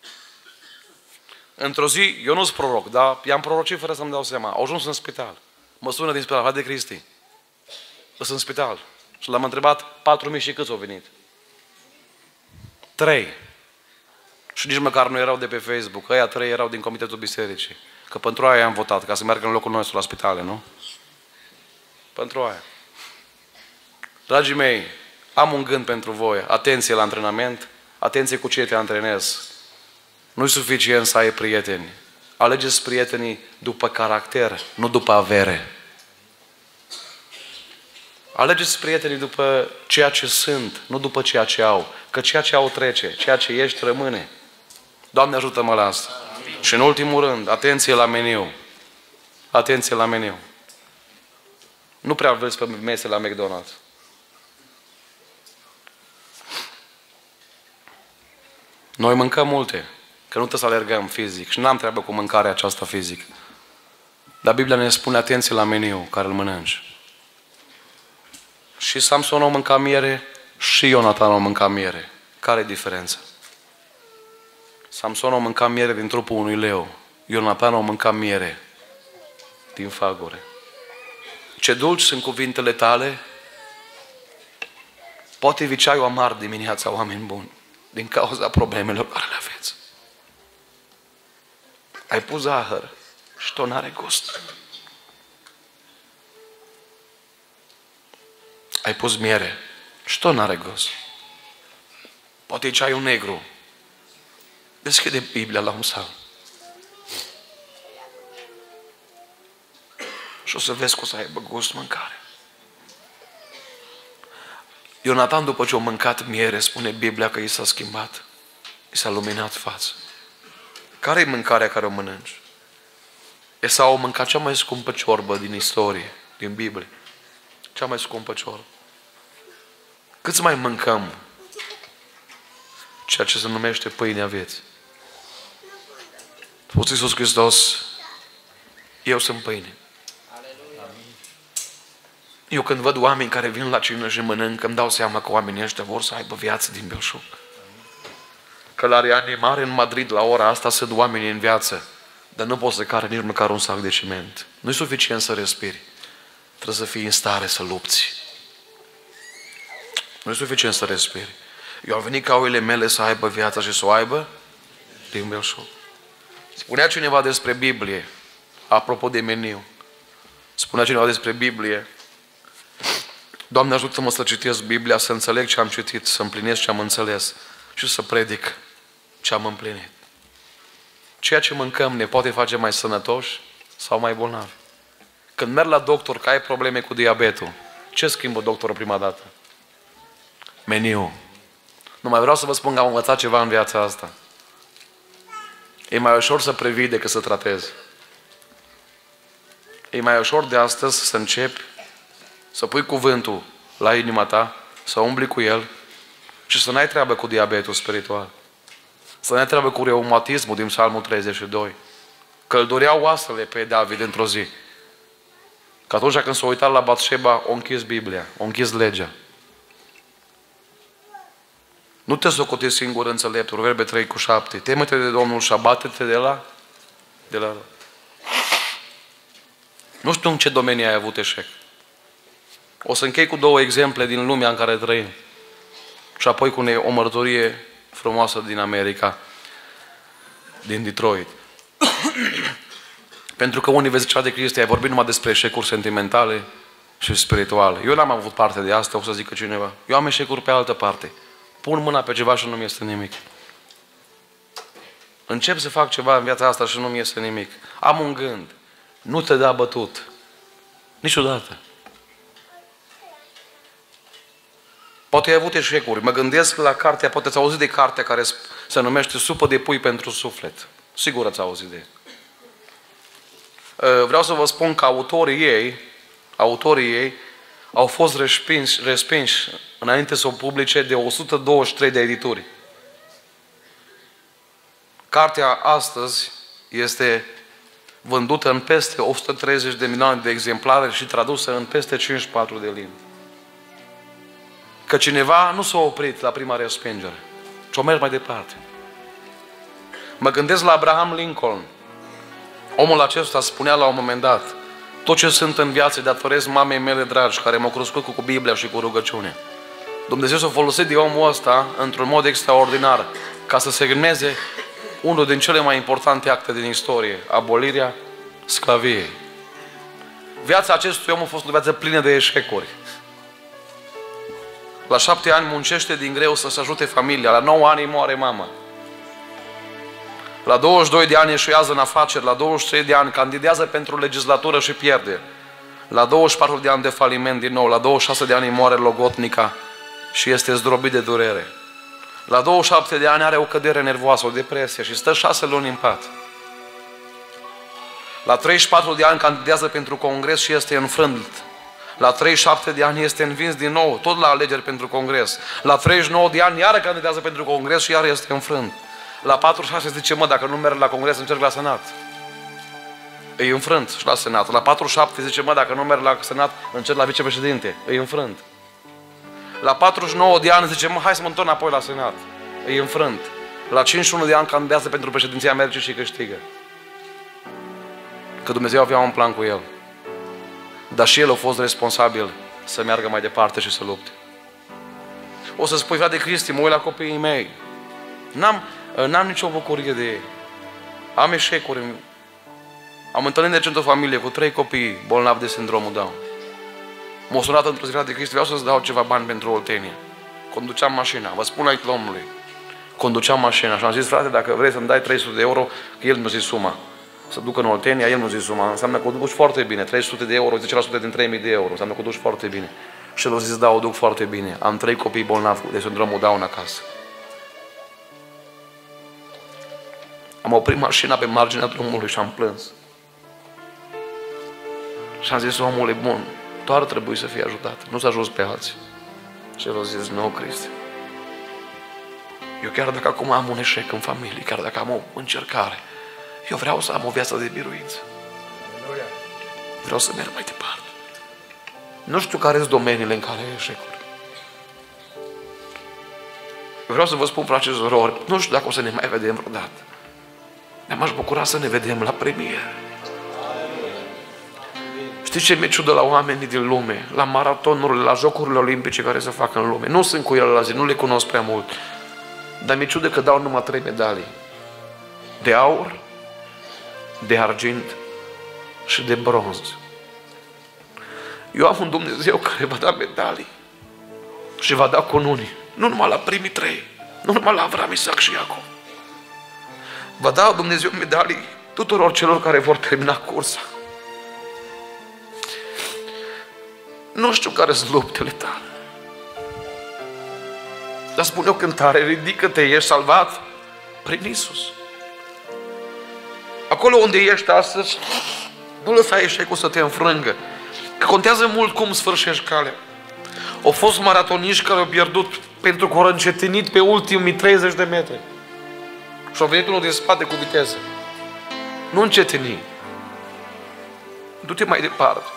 Într-o zi, eu nu sunt proroc, dar i-am prorocit fără să-mi dau seama. Au ajuns în spital. Mă sună din spital, frate Cristi, sunt în spital. Și l-am întrebat, patru mii și câți au venit? Trei. Și nici măcar nu erau de pe Facebook. Ăia trei erau din comitetul bisericii. Că pentru aia am votat, ca să meargă în locul nostru la spitale, nu? Pentru aia. Dragii mei, am un gând pentru voi. Atenție la antrenament, atenție cu ce te antrenezi. Nu e suficient să ai prieteni. Alegeți prietenii după caracter, nu după avere. Alegeți prietenii după ceea ce sunt, nu după ceea ce au. Că ceea ce au trece, ceea ce ești rămâne. Doamne, ajută-mă la asta. Și în ultimul rând, atenție la meniu. Atenție la meniu. Nu prea vezi pe mese la McDonald's. Noi mâncăm multe, că nu trebuie să alergăm fizic și n-am treabă cu mâncarea aceasta fizic. Dar Biblia ne spune atenție la meniu care îl mănânci. Și Samson o mânca miere și Ionatan o mânca miere. Care e diferența? Samson o mânca miere din trupul unui leu. Ionatan o mânca miere din fagure. Ce dulci sunt cuvintele tale, poate viceaiul amar dimineața, oameni buni, din cauza problemelor care le aveți. Ai pus zahăr și tot n-are gust. Ai pus miere și tot n-are gust. Poate e ceaiul negru. Deschide Biblia la un psalm. Și o să vezi că o să aibă gust mâncare. Ionatan, după ce a mâncat miere, spune Biblia că i s-a schimbat. I s-a luminat fața. Care e mâncarea care o mănânci? Esau a mâncat cea mai scumpă ciorbă din istorie, din Biblie. Cea mai scumpă ciorbă. Câți mai mâncăm ceea ce se numește pâinea vieții? A spus Iisus Hristos, eu sunt pâine. Eu când văd oameni care vin la cină și mănâncă, îmi dau seama că oamenii ăștia vor să aibă viață din belșug. Că la reanimare în Madrid, la ora asta, sunt oameni în viață, dar nu poți să care nici măcar un sac de ciment. Nu e suficient să respiri. Trebuie să fii în stare să lupți. Nu e suficient să respiri. Eu am venit ca oile mele să aibă viața și să o aibă din belșug. Spunea cineva despre Biblie, apropo de meniu, spunea cineva despre Biblie, Doamne, ajută-mă să citesc Biblia, să înțeleg ce am citit, să împlinesc ce am înțeles și să predic ce am împlinit. Ceea ce mâncăm ne poate face mai sănătoși sau mai bolnavi. Când merg la doctor că ai probleme cu diabetul, ce schimbă doctorul prima dată? Meniu. Nu mai vreau să vă spun că am învățat ceva în viața asta. E mai ușor să previi decât să tratezi. E mai ușor de astăzi să începi să pui cuvântul la inima ta, să umbli cu el și să n-ai treabă cu diabetul spiritual. Să n-ai treabă cu reumatismul din Psalmul treizeci și doi. Că îl doreau oasele pe David într-o zi. Că atunci când s-a uitat la Batșeba, a închis Biblia, a închis legea. Nu te socoti singur înțelept. Proverbe trei cu șapte. Teme-te de Domnul și abate-te de la, de la... Nu știu în ce domenii ai avut eșec. O să închei cu două exemple din lumea în care trăim. Și apoi cu o mărturie frumoasă din America, din Detroit. Pentru că unii veți zicea de Cristi, ai vorbit numai despre eșecuri sentimentale și spirituale. Eu n-am avut parte de asta, o să zică cineva. Eu am eșecuri pe altă parte. Pun mâna pe ceva și nu mi este nimic. Încep să fac ceva în viața asta și nu mi este nimic. Am un gând. Nu te da bătut. Niciodată. Poate ai avut eșecuri. Mă gândesc la cartea, poate ați auzit de cartea care se numește Supă de pui pentru suflet. Sigur ați auzit de ea. Vreau să vă spun că autorii ei, autorii ei au fost respinși, respinși înainte să o publice de o sută douăzeci și trei de edituri. Cartea astăzi este vândută în peste o sută treizeci de milioane de exemplare și tradusă în peste cincizeci și patru de limbi. Că cineva nu s-a oprit la prima respingere, ci o merg mai departe. Mă gândesc la Abraham Lincoln. Omul acesta spunea la un moment dat: tot ce sunt în viață datorez mamei mele dragi, care m-au crescut cu Biblia și cu rugăciune. Dumnezeu s-a folosit de omul ăsta într-un mod extraordinar ca să semneze unul din cele mai importante acte din istorie, abolirea sclaviei. Viața acestui om a fost o viață plină de eșecuri. La șapte ani muncește din greu să-și ajute familia. La nouă ani îi moare mama. La douăzeci și doi de ani eșuează în afaceri. La douăzeci și trei de ani candidează pentru legislatură și pierde. La douăzeci și patru de ani de faliment din nou. La douăzeci și șase de ani îi moare logotnica și este zdrobit de durere. La douăzeci și șapte de ani are o cădere nervoasă, o depresie și stă șase luni în pat. La treizeci și patru de ani candidează pentru congres și este înfrânt. La treizeci și șapte de ani este învins din nou, tot la alegeri pentru congres. La treizeci și nouă de ani iară candidează pentru congres și iară este înfrânt. La patruzeci și șase zice: mă, dacă nu merg la congres, încerc la senat. E înfrânt și la senat. La patruzeci și șapte zice: mă, dacă nu merg la senat, încerc la vicepreședinte. E înfrânt. La patruzeci și nouă de ani zice: mă, hai să mă întorc înapoi la senat. E înfrânt. La cincizeci și unu de ani candidează pentru președinția Americii și câștigă. Că Dumnezeu avea un plan cu el. Dar și el a fost responsabil să meargă mai departe și să lupte. O să spui: frate Cristi, mă uit la copiii mei. N-am, n-am nicio bucurie de ei. Am eșecuri. Am întâlnit de recent o familie cu trei copii bolnavi de sindromul Down. M-a sunat într-o zi: frate Cristi, vreau să-ți dau ceva bani pentru Oltenia. Conduceam mașina, vă spun aici Domnului. Conduceam mașina și am zis: frate, dacă vrei să-mi dai trei sute de euro, că el mi-a zis suma. Să ducă în Oltenia, el nu zice suma, înseamnă că o duci foarte bine, trei sute de euro, zece la sută din trei mii de euro, înseamnă că o duci foarte bine. Și el a zis: da, o duc foarte bine, am trei copii bolnavi de sindromul Down acasă. Am oprit mașina pe marginea drumului și am plâns. Și am zis: omul e bun, tu ar trebui să fii ajutat, nu să ajuți pe alții. Și el a zis: nu, Cristi, eu chiar dacă acum am un eșec în familie, chiar dacă am o încercare, eu vreau să am o viață de biruință. Vreau să merg mai departe. Nu știu care sunt domeniile în care ai eșecuri. Vreau să vă spun, frați și surori, nu știu dacă o să ne mai vedem vreodată. Dar m-aș bucura să ne vedem la premieră. Știți ce mi-e ciudă la oamenii din lume? La maratonurile, la jocurile olimpice care se fac în lume. Nu sunt cu ele la zi, nu le cunosc prea mult. Dar mi-e ciudă că dau numai trei medalii. De aur, de argint și de bronz. Eu am un Dumnezeu care va da medalii și va da cununii. Nu numai la primii trei, nu numai la Avram, Isaac și Iacov. Va da Dumnezeu medalii tuturor celor care vor termina cursa. Nu știu care sunt luptele tale. Dar spune o cântare: ridică-te, ești salvat prin Iisus. Acolo unde ești astăzi, nu lăsa eșecul să te înfrângă. Că contează mult cum sfârșești calea. Au fost maratoniști care au pierdut pentru că au încetinit pe ultimii treizeci de metri. Și au venit unul din spate cu viteză. Nu încetini. Du-te mai departe.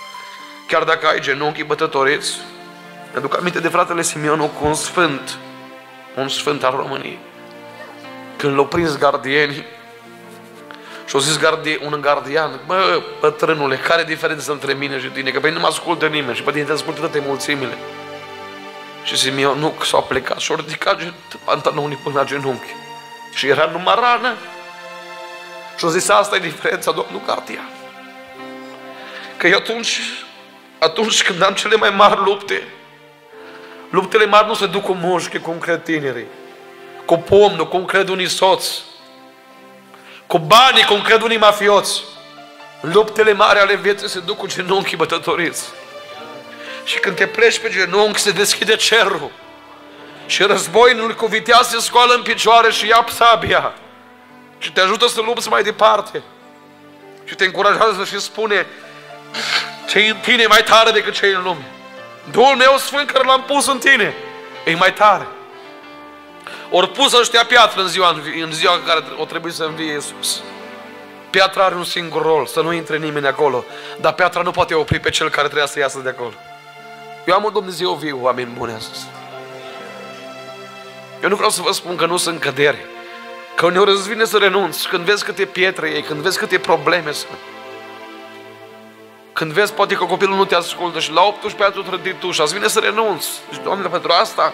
Chiar dacă ai genunchii bătătoriți, mi-aduc aminte de fratele Simeonu cu un sfânt un sfânt al României. Când l-au prins gardienii și-au zis gardie, un gardian, bă, bătrânule, care e diferența între mine și tine? Că pe mine nu mă ascultă nimeni și pe tine te ascultă toate mulțimile. Și Simeon nu s-a plecat și-a ridicat pantalonii până la genunchi. Și era numai rană. Și-a zis, asta e diferența, domnul gardian. Că eu atunci, atunci când am cele mai mari lupte, luptele mari nu se duc cu mușchi, cum cred tinerii, cu pomnul, cum cred unii soți, cu banii, cum cred unii mafioți. Luptele mari ale vieții se duc cu genunchii bătătoriți. Și când te pleci pe genunchi, se deschide cerul. Și războinul cu viteaz se scoală în picioare și ia sabia. Și te ajută să lupți mai departe. Și te încurajează și spune, ce în tine e mai tare decât ce în lume. Duhul meu sfânt care l-am pus în tine e mai tare. Ori pus ăștia piatră în ziua, în ziua în care o trebuie să învie Iisus. Piatra are un singur rol, să nu intre nimeni acolo. Dar piatra nu poate opri pe cel care trebuie să iasă de acolo. Eu am un Dumnezeu viu, oameni buni astăzi. Eu nu vreau să vă spun că nu sunt căderi, că uneori îți vine să renunți când vezi câte pietre ei, când vezi câte probleme sunt. Când vezi poate că copilul nu te ascultă și la optsprezece ani tu trădit tu și îți vine să renunți. Zici, Doamne, pentru asta?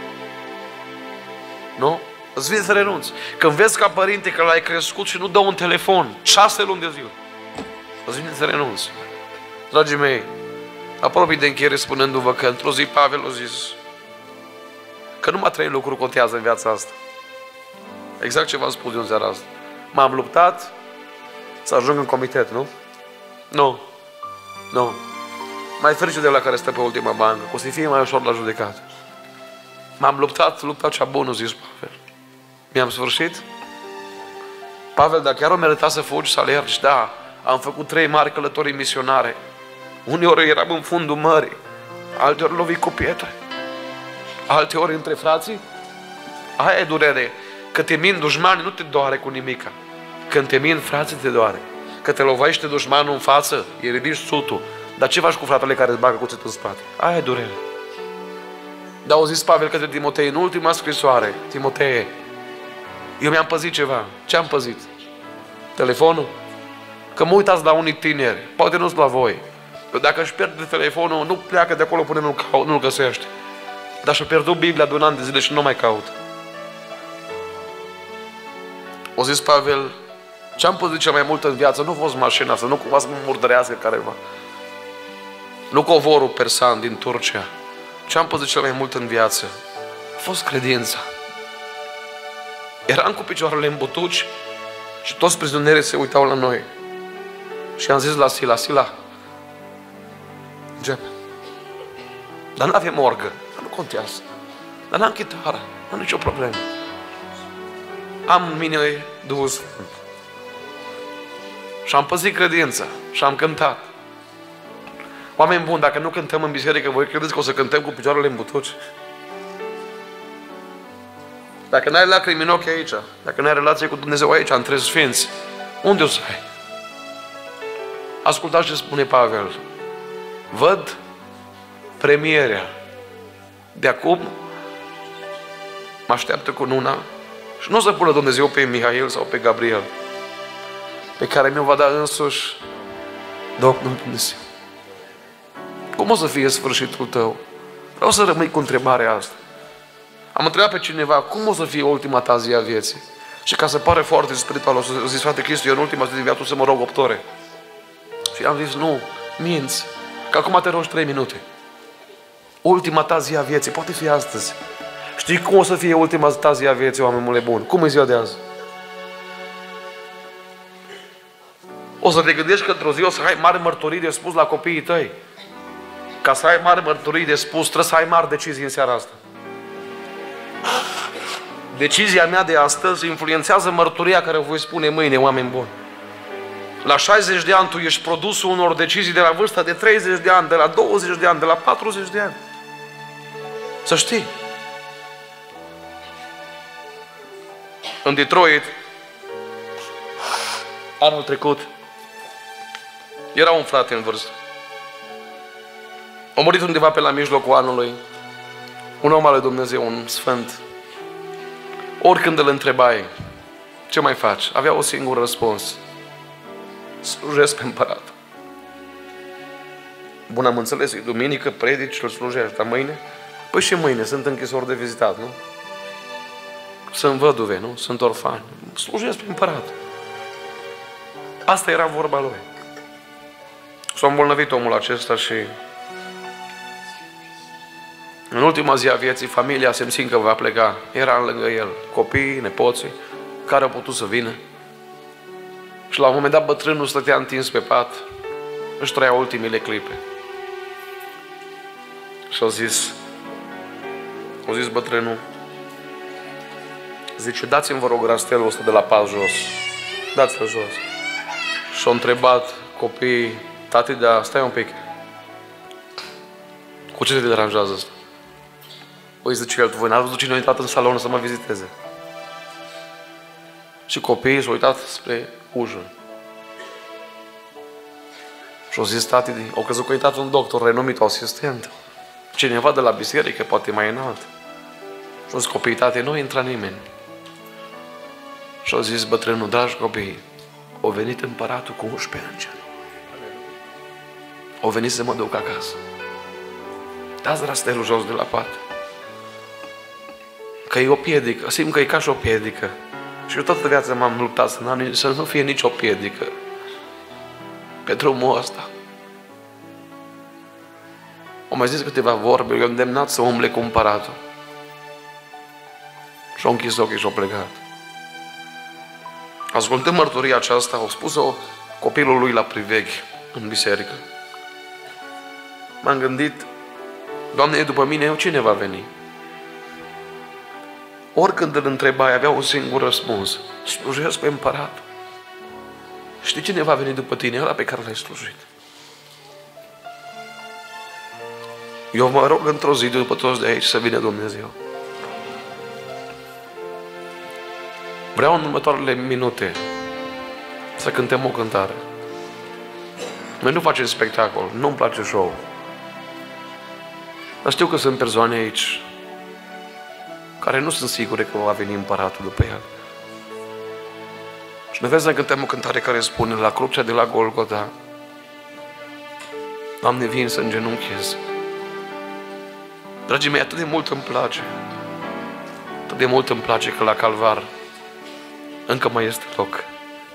Nu? Îți vine să renunți. Când vezi ca părinte că l-ai crescut și nu dă un telefon, șase luni de zile, îți vine să renunți. Dragii mei, apropii de încheiere spunându-vă că într-o zi Pavel a zis că numai trei lucruri contează în viața asta. Exact ce v-am spus eu în seara asta. M-am luptat să ajung în comitet, nu? Nu. Nu. Mai fericit de la care stă pe ultima bancă, că o să fie mai ușor la judecat. M-am luptat, lupta cea bună, zis Pavel. Mi-am sfârșit. Pavel, dacă chiar o merita să fugi, să alergi, da, am făcut trei mari călătorii misionare. Uneori eram în fundul mării, alteori lovit cu pietre, alteori între frații. Aia e durere. Că te min dușmanii, nu te doare cu nimica. Când te min frații, te doare. Că te lovește dușmanul în față, îi ridici sutul. Dar ce faci cu fratele care îți bagă cuțitul în spate? Aia e durere. Dar au zis Pavel către Timotei în ultima scrisoare, Timotei, eu mi-am păzit ceva. Ce am păzit? Telefonul? Că mă uitați la unii tineri, poate nu-s la voi. Dacă își pierde telefonul, nu pleacă de acolo până nu-l, caut, nu-l găsește. Dar și-a pierdut Biblia de un an de zile și nu mai caut. O zis Pavel, ce-am păzit cel mai mult în viață? Nu a fost mașina asta, nu cumva să mă murdărească careva. Nu covorul persan din Turcia. Ce-am păzit cel mai mult în viață? A fost credința. Eram cu picioarele în butuci și toți prizonierii se uitau la noi. Și am zis la Sila, Sila, începe. Dar nu avem orgă, nu contează. Dar n-am chitară, nu am nicio problemă. Am în mine Duhul Sfânt. Și am păzit credința și am cântat. Oameni buni, dacă nu cântăm în biserică, voi credeți că o să cântăm cu picioarele în butuci? Dacă n-ai lacrimi în ochi aici, dacă n-ai relație cu Dumnezeu aici, între sfinți, unde o să ai? Ascultați ce spune Pavel. Văd premierea. De acum mă așteaptă cununa și nu o să pună Dumnezeu pe Mihail sau pe Gabriel, pe care mi-o va da însuși Domnul Dumnezeu. Cum o să fie sfârșitul tău? Vreau să rămâi cu întrebarea asta. Am întrebat pe cineva, cum o să fie ultima ta zi a vieții? Și ca să pare foarte spiritual, o să zis, frate Cristi, eu în ultima zi de viață o să mă rog opt ore. Și am zis, nu, minți, că acum te rogi trei minute. Ultima ta zi a vieții, poate fi astăzi. Știi cum o să fie ultima ta zi a vieții, oameni buni? Cum e ziua de azi? O să te gândești că într-o zi o să ai mari mărturii de spus la copiii tăi. Ca să ai mari mărturii de spus, trebuie să ai mari decizii în seara asta. Decizia mea de astăzi influențează mărturia care o voi spune mâine, oameni buni. La șaizeci de ani tu ești produsul unor decizii de la vârsta de treizeci de ani, de la douăzeci de ani, de la patruzeci de ani. Să știi. În Detroit, anul trecut, era un frate în vârstă. A murit undeva pe la mijlocul anului. Un om al lui Dumnezeu, un sfânt. Oricând îl întrebai, ce mai faci? Avea o singură răspuns. Slujesc pe împărat. Bun, am înțeles, e duminică, predici, îl slujești, dar mâine? Păi și mâine, sunt închisori de vizitat, nu? Sunt văduve, nu? Sunt orfani. Slujesc pe împărat. Asta era vorba lui. S-a îmbolnăvit omul acesta și în ultima zi a vieții, familia simțind că va pleca. Era lângă el copiii, nepoții, care au putut să vină. Și la un moment dat bătrânul stătea întins pe pat, își trăia ultimile clipe. Și au zis, au zis bătrânul, zice, dați-mi vă rog rastelul ăsta de la pat jos. Dați-l jos. Și-au întrebat copiii, tati, da, stai un pic. Cu ce te deranjează asta? Păi zice el, voi n-ați văzut cine a intrat în salon să mă viziteze? Și copiii s-au uitat spre ușă. Și au zis, tati, au crezut că a intrat un doctor renumit, o asistent. Cineva de la biserică, poate mai înalt. Și au zis copiii, tati, nu intra nimeni. Și au zis bătrânul, dragi copii, au venit împăratul cu unsprezece îngeri. Au venit să mă duc acasă. Dați rastelul jos de la pat. Că e o piedică, simt că e ca și o piedică. Și eu toată viața m-am luptat să, n-am, să nu fie nicio piedică pe drumul ăsta. Au mai zis câteva vorbe, eu îndemnat să umble cu împăratul. Și-au închis ochii și-au plecat. Ascultând mărturia aceasta, au spus-o copilul lui la priveghi în biserică. M-am gândit, Doamne, după mine eu cine va veni? Oricând îl întrebai, avea un singur răspuns. Slujesc pe împărat. Știi cine va veni după tine? Ăla pe care l-ai slujit. Eu mă rog într-o zi după toți de aici să vină Dumnezeu. Vreau în următoarele minute să cântăm o cântare. Noi nu facem spectacol, nu-mi place show. Dar știu că sunt persoane aici care nu sunt sigure că va veni împăratul după el. Și noi vrem să cântăm o cântare care spune, la crucea de la Golgota, Doamne, vin să îngenunchez. Dragii mei, atât de mult îmi place, atât de mult îmi place că la Calvar încă mai este loc.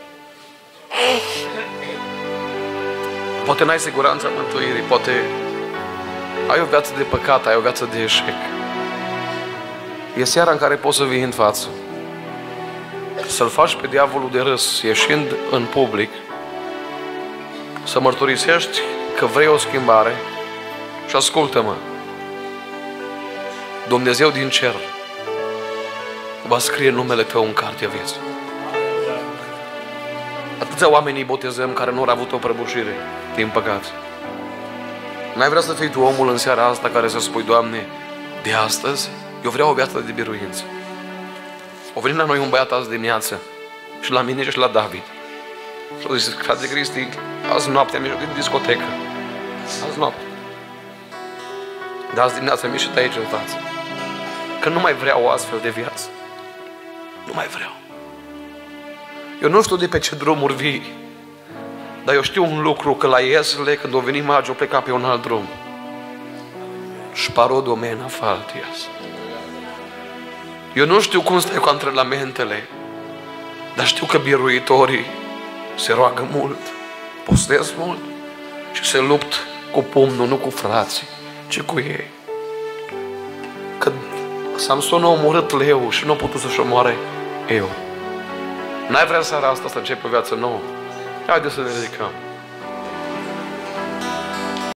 Poate n-ai siguranța mântuirii, poate ai o viață de păcat, ai o viață de eșec. E seara în care poți să vii în față, să-l faci pe diavolul de râs, ieșind în public, să mărturisești că vrei o schimbare și ascultă-mă, Dumnezeu din cer va scrie numele tău în cartea vieții. Atâția oameni îi botezăm care nu au avut o prăbușire, din păcat. N-ai vrea să fii tu omul în seara asta care să spui, Doamne, de astăzi eu vreau o viață de biruință. O venit la noi un băiat azi dimineață și la mine și la David. Și a zis, frate Cristi, azi noapte am ieșit din discotecă. Azi noapte. Dar azi dimineața am ieșit aici în față. Că nu mai vreau o astfel de viață. Nu mai vreau. Eu nu știu de pe ce drumuri vii, dar eu știu un lucru, că la Iesle, când au venit magi, au plecat pe un alt drum. Sparodul mena faltias. Eu nu știu cum stai cu antrenamentele, dar știu că biruitorii se roagă mult, postez mult și se lupt cu pumnul, nu cu frații, ci cu ei. Că Samson a omorât leu și nu a putut să-și omoare eu. N-ai vrea seara asta să începi o viață nouă? Haideți să ne ridicăm.